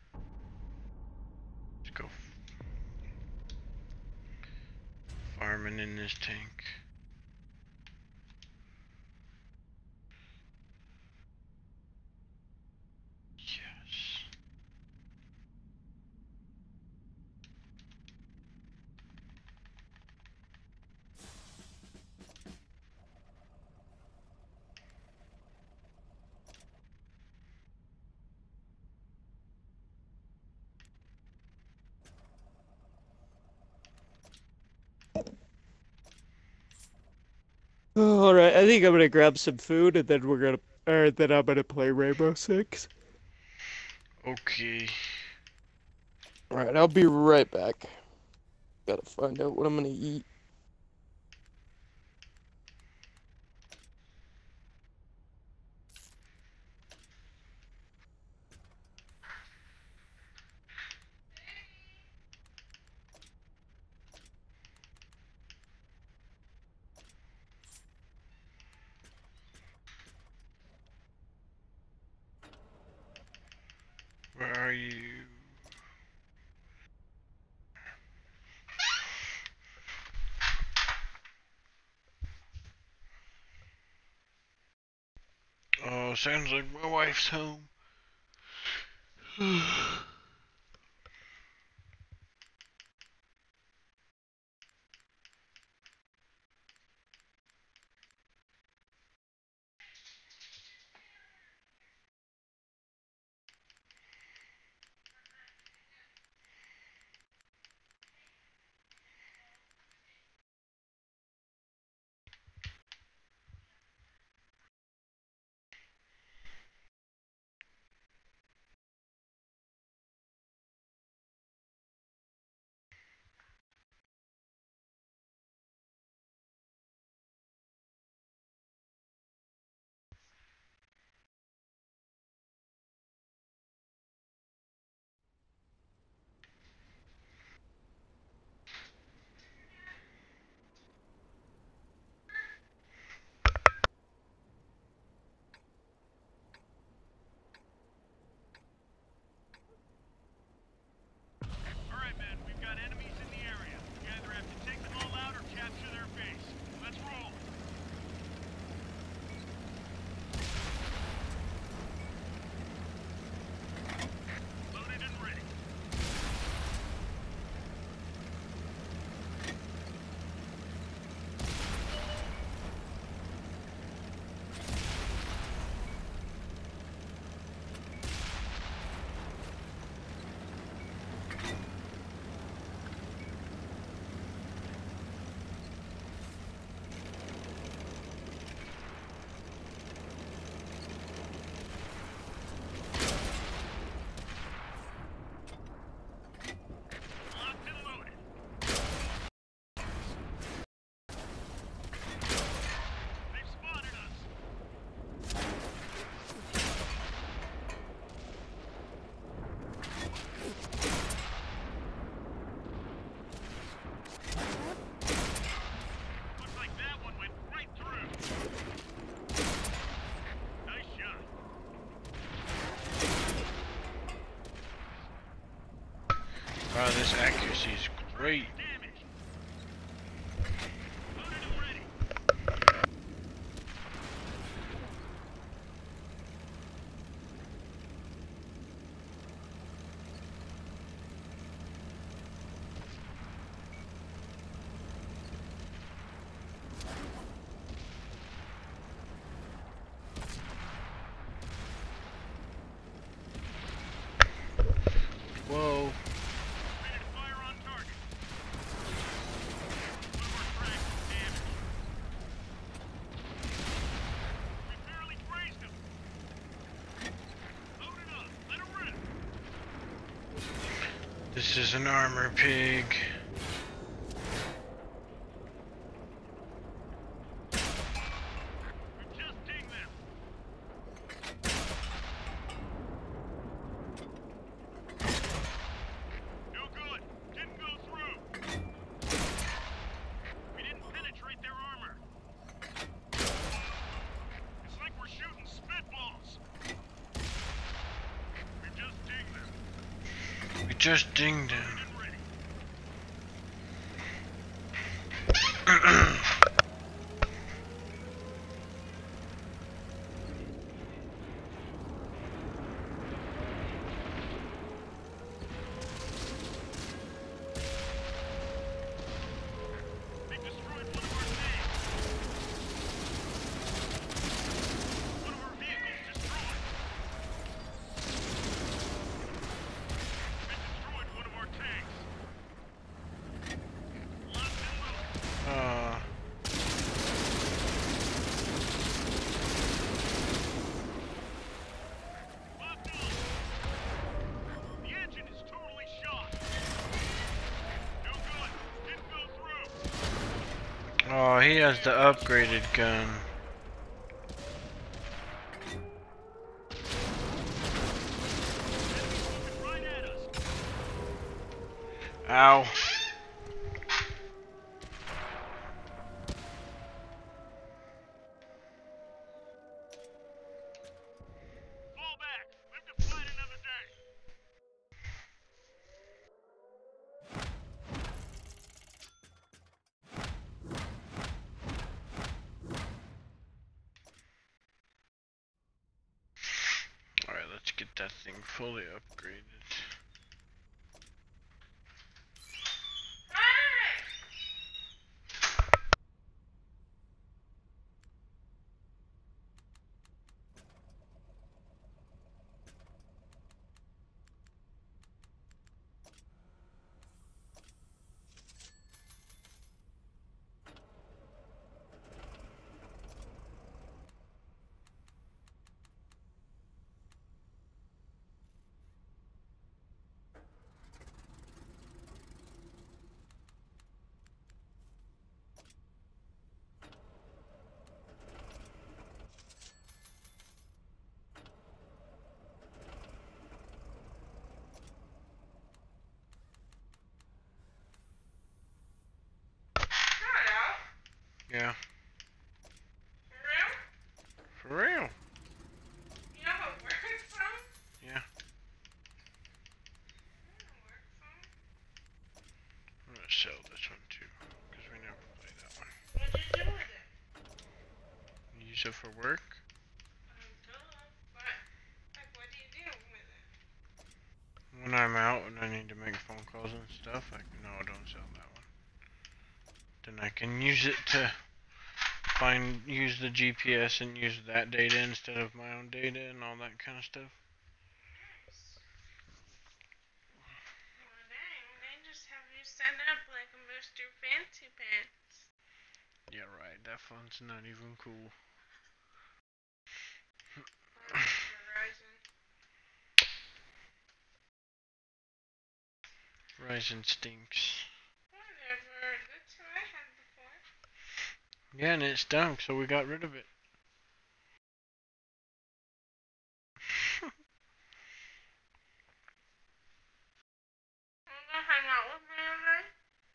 Let's go farming in this tank. Yes. All right, I think I'm gonna grab some food and then then I'm gonna play Rainbow Six. Okay. All right, I'll be right back. Gotta find out what I'm gonna eat. Where are you? sounds like my wife's home. All right, men, we've got enemies in the area. We either have to take them all out or capture their base. Let's roll. Loaded and ready. Locked and loaded. They've spotted us. Looks like that one went right through. Nice shot. Wow, this accuracy is great. Damage. Loaded and ready. Whoa. Ready to fire on target. One more frag for damage. We barely grazed him. Load it up. Let him rip. This is an armor pig. We've just dinged them. No good. Didn't go through. We didn't penetrate their armor. It's like we're shooting spitballs. We just dinged them. We just dinged him. And ready. They destroyed one of our tanks. One of our vehicles destroyed. They destroyed one of our tanks. Locked and loaded. Locked on. The engine is totally shot. No good. Didn't go through. Oh, he has the upgraded gun. Enemies moving right at us. Ow. Fall back. Live to fight another day. that thing fully upgraded. Yeah. For real? For real? You have a work phone? Yeah. I'm gonna sell this one too, because we never played that one. What'd you do with it? Use it for work? What do you do with it? When I'm out and I need to make phone calls and stuff, no, don't sell that one. Then I can use it to use the GPS and use that data instead of my own data and all that kind of stuff. Nice. Well, dang, they just have you set up like a Mr. Fancy Pants. Yeah, right. That phone's not even cool. Verizon stinks. Whatever. That's what I had before. Yeah, and it stunk, so we got rid of it. You gonna hang out with me tonight?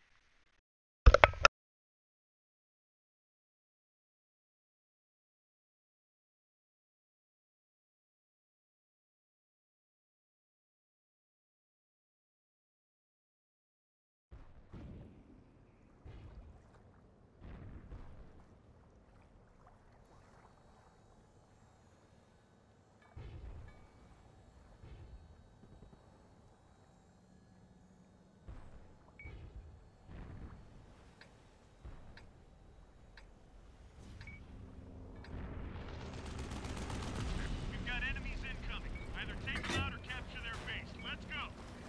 We've got enemies incoming. Either take them out or capture their base. Let's go.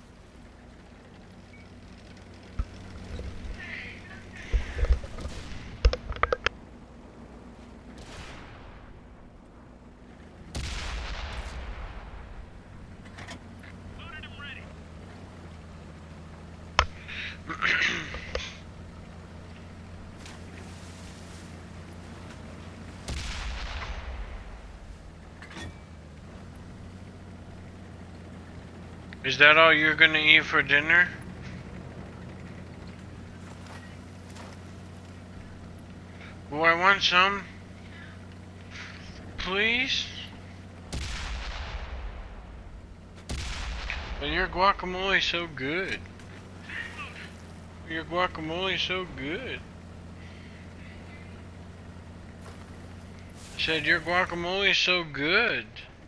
Loaded and ready. Is that all you're gonna eat for dinner? Oh, I want some. Please? But your guacamole's so good. Your guacamole's so good. I said your guacamole's so good.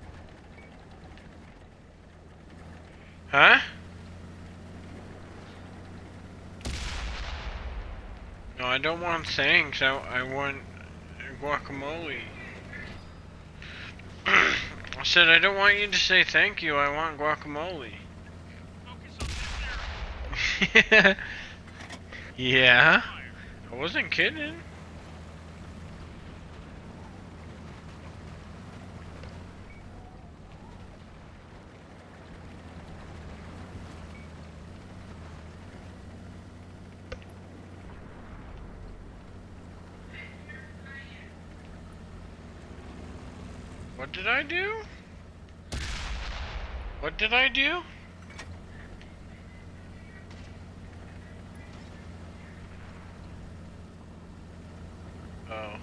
Huh? No, I don't want thanks. I want guacamole. I said I don't want you to say thank you. I want guacamole. Focus on this area. Yeah. I wasn't kidding. What did I do? What did I do? Oh.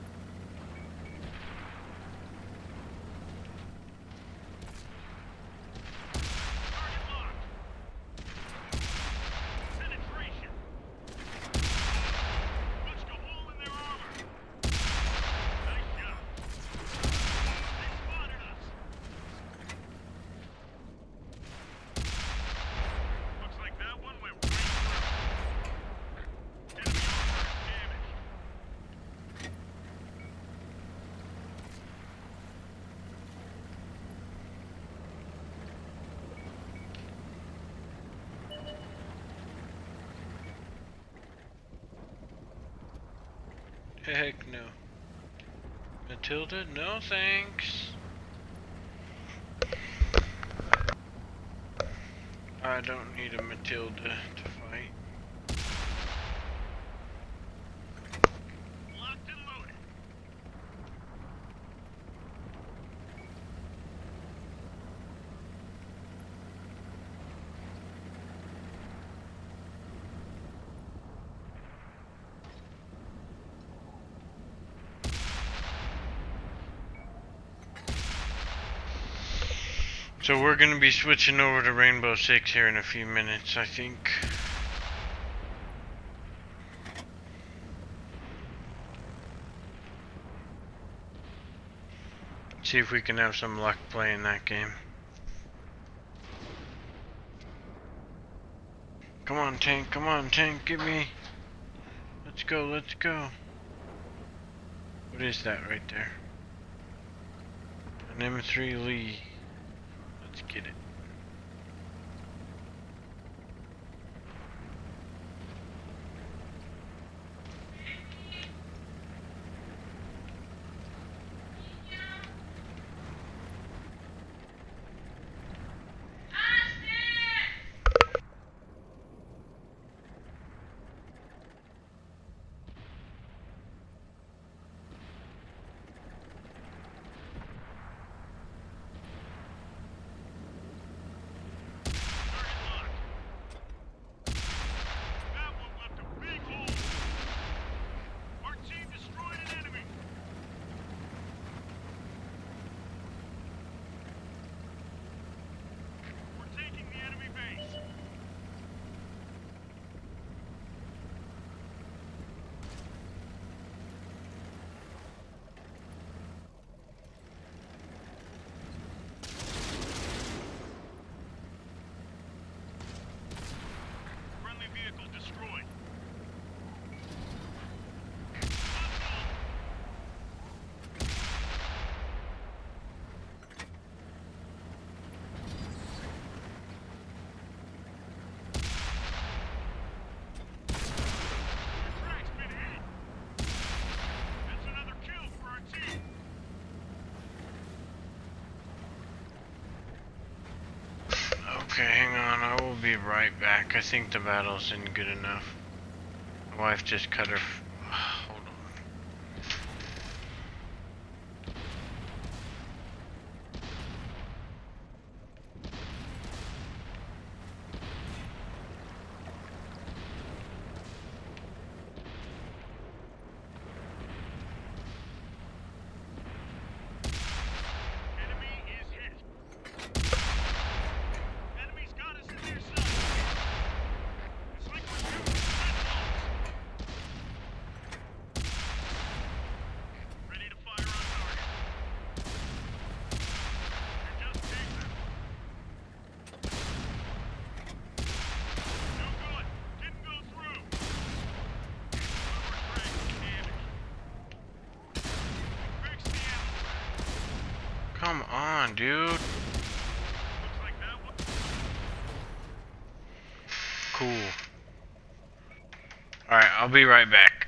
Target locked. Penetration. Punched a hole in their armor. Nice shot. They spotted us. Heck no. Matilda, no thanks. I don't need a Matilda to fight. Locked and loaded. So we're gonna be switching over to Rainbow Six here in a few minutes, I think. See if we can have some luck playing that game. Come on, tank, get me. Let's go, let's go. What is that right there? An M3 Lee. Let's get it. That one left a big hole. Our team destroyed an enemy. We're taking the enemy base. Friendly vehicle destroyed. Our track's been hit. That's another kill for our team. Okay, hang on, I will be right back. I think the battle isn't good enough. My wife just cut her. Hold on. Enemy is hit. Enemy's got us in their sights. It's like we're shooting red Ready to fire on target. You're just chasing. No good. Didn't go through. Our track's damaged. Fix the ammo rack. Come on, dude. Looks like that one. Cool. Alright, I'll be right back.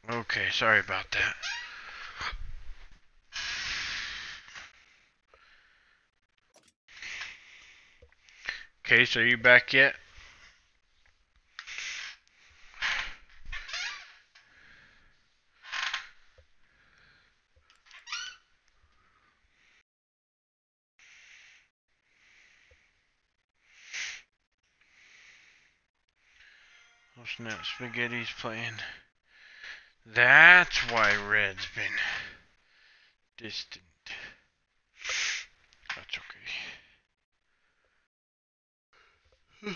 Okay, sorry about that. Okay, so you back yet? Oh snap, Spaghetti's playing. That's why Red's been distant. That's okay.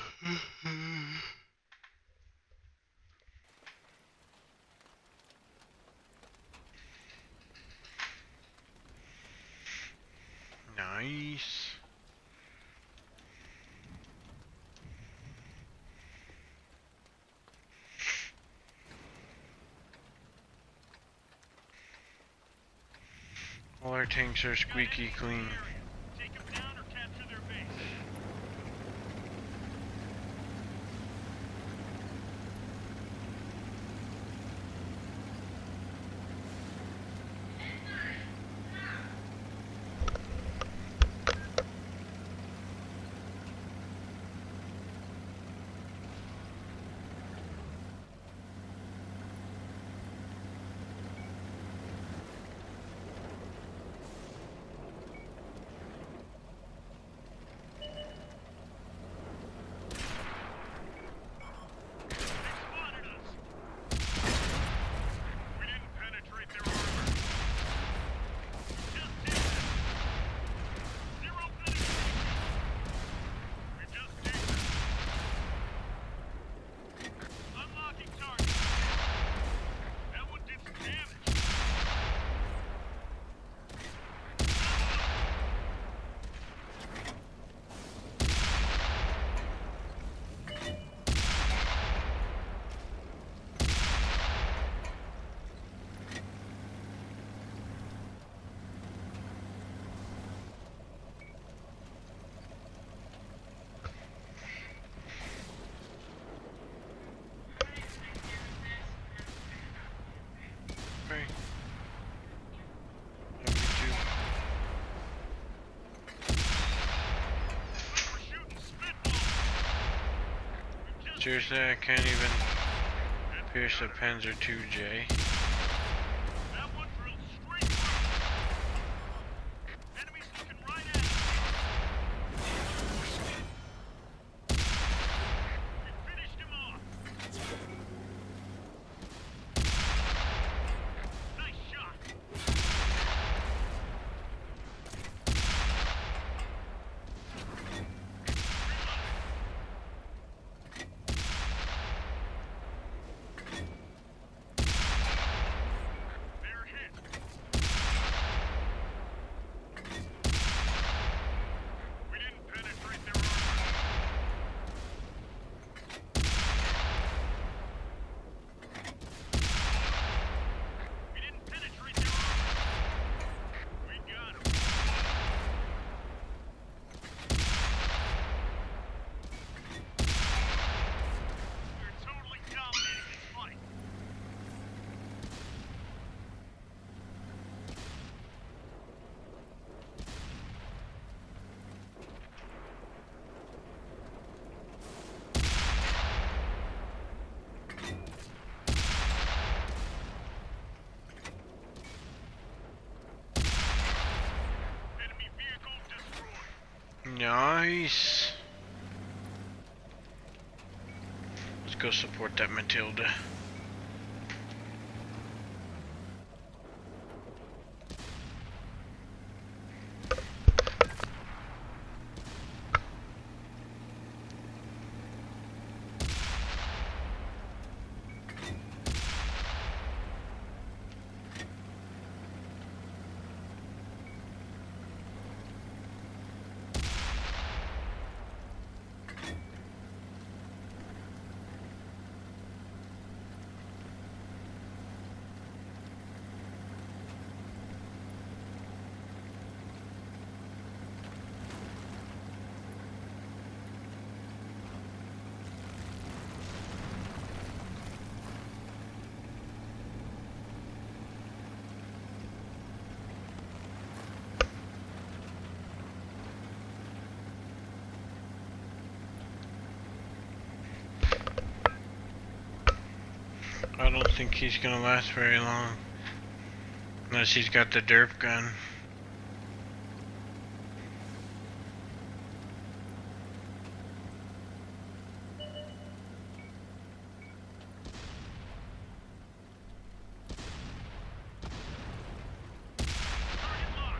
Nice. All our tanks are squeaky clean. Take them down or capture their base. They spotted us. We didn't penetrate their armor. Just did that. Zero penetration. We just did that. Unlocking target. That one did some damage. Okay. Love you But we're shooting spitballs. We too. just Seriously, I can't even pierce a Panzer IIJ. That one drilled straight through. Enemies looking right at us. We finished him off. Nice shot. They're hit. We didn't penetrate their armor. We didn't penetrate their armor. We got 'em. We're totally dominating this fight. Enemy vehicle destroyed. Nice. Let's go support that Matilda. I don't think he's gonna last very long. Unless he's got the derp gun. Target locked.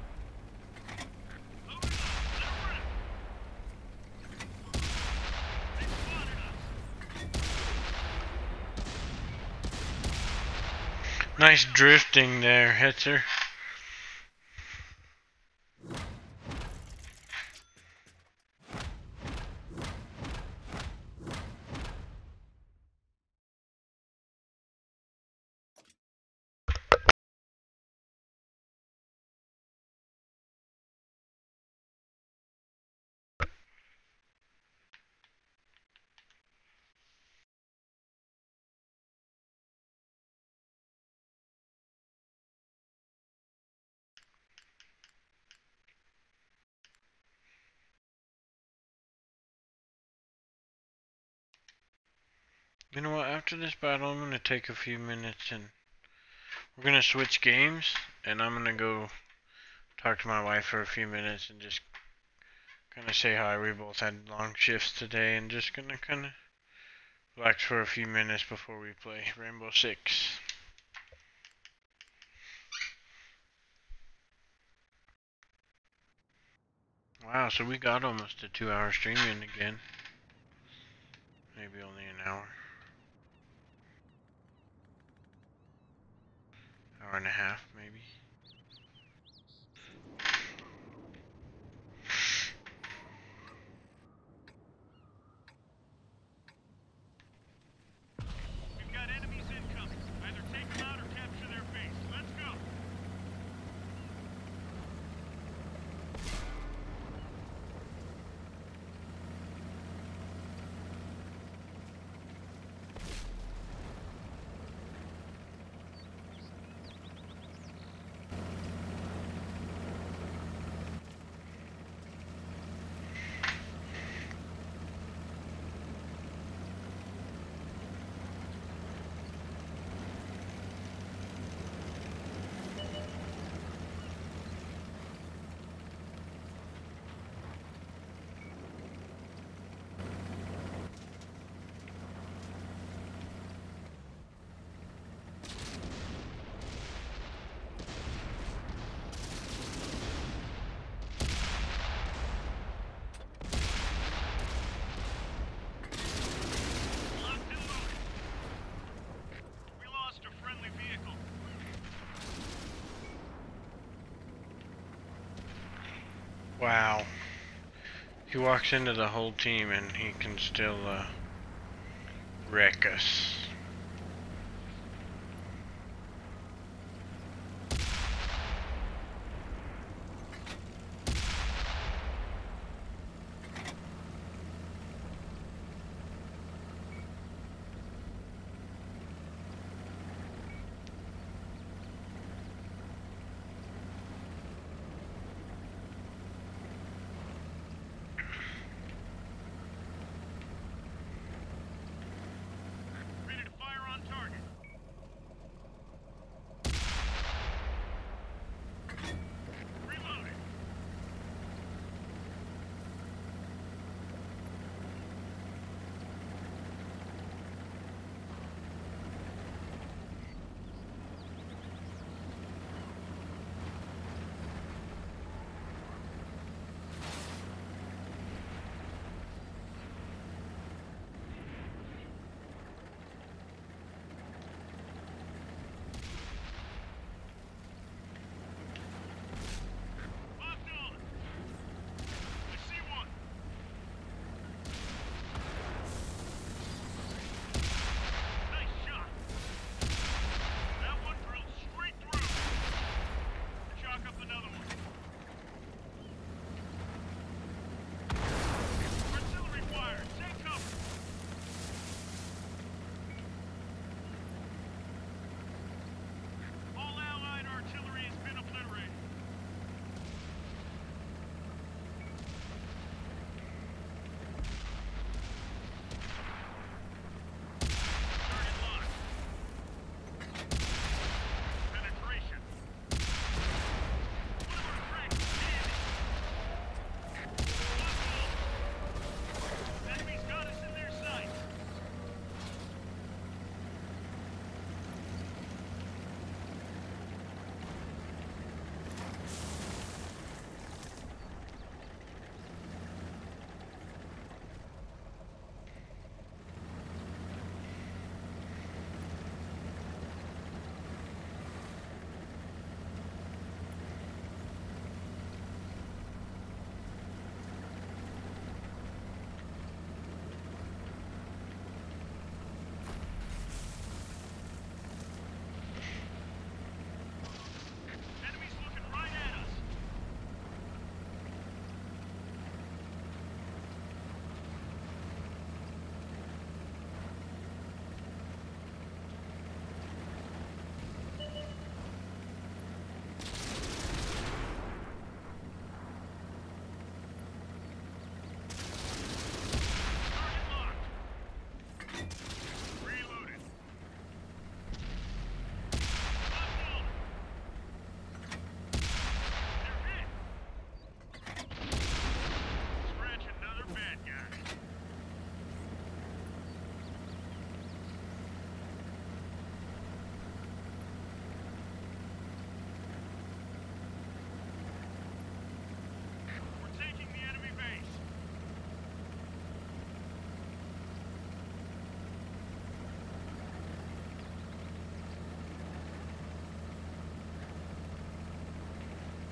Load it up. Let 'em rip. They spotted us. Nice drifting there, Hetzer. You know what, after this battle I'm gonna take a few minutes and we're gonna switch games and I'm gonna go talk to my wife for a few minutes and just kinda say hi. We both had long shifts today and just gonna kinda relax for a few minutes before we play Rainbow Six. Wow, so we got almost a 2-hour stream in again. Maybe only an hour. Hour and a half, maybe. We've got enemies incoming. Either take them out or capture their base. Let's go. Locked and loaded. We lost a friendly vehicle. Wow. He walks into the whole team and he can still wreck us.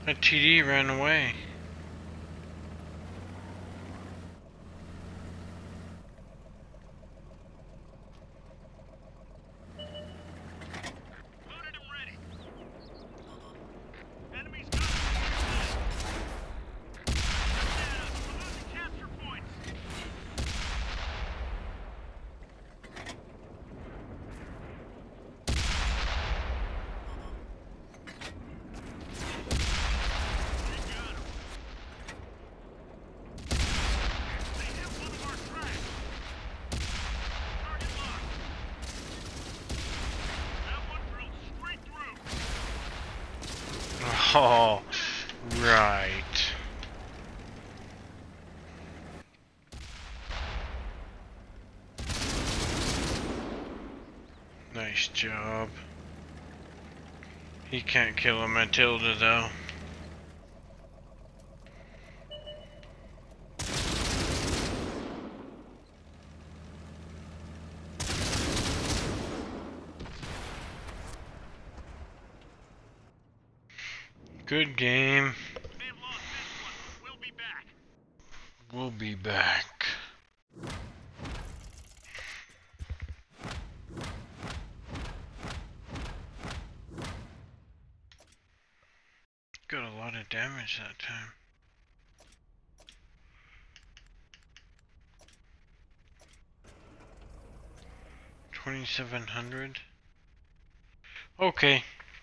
That TD ran away. Loaded and ready. Enemies got us. We're losing capture points. We got 'em. They hit one of our tracks. Target locked. That one drilled straight through. Oh, right. Nice job. He can't kill a Matilda though. Good game. They've lost this one, but we'll be back. We'll be back. Got a lot of damage that time. $2,700. Okay.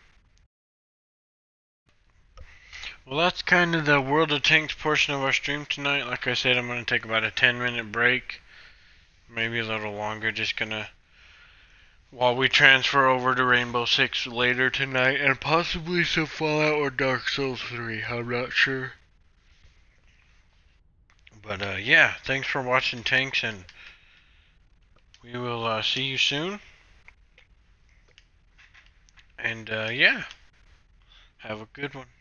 Well, that's kind of the World of Tanks portion of our stream tonight. Like I said, I'm going to take about a 10-minute break. Maybe a little longer. Just gonna, while we transfer over to Rainbow Six later tonight, and possibly some Fallout or Dark Souls 3. I'm not sure. But yeah, thanks for watching Tanks, and we will see you soon. And yeah, have a good one.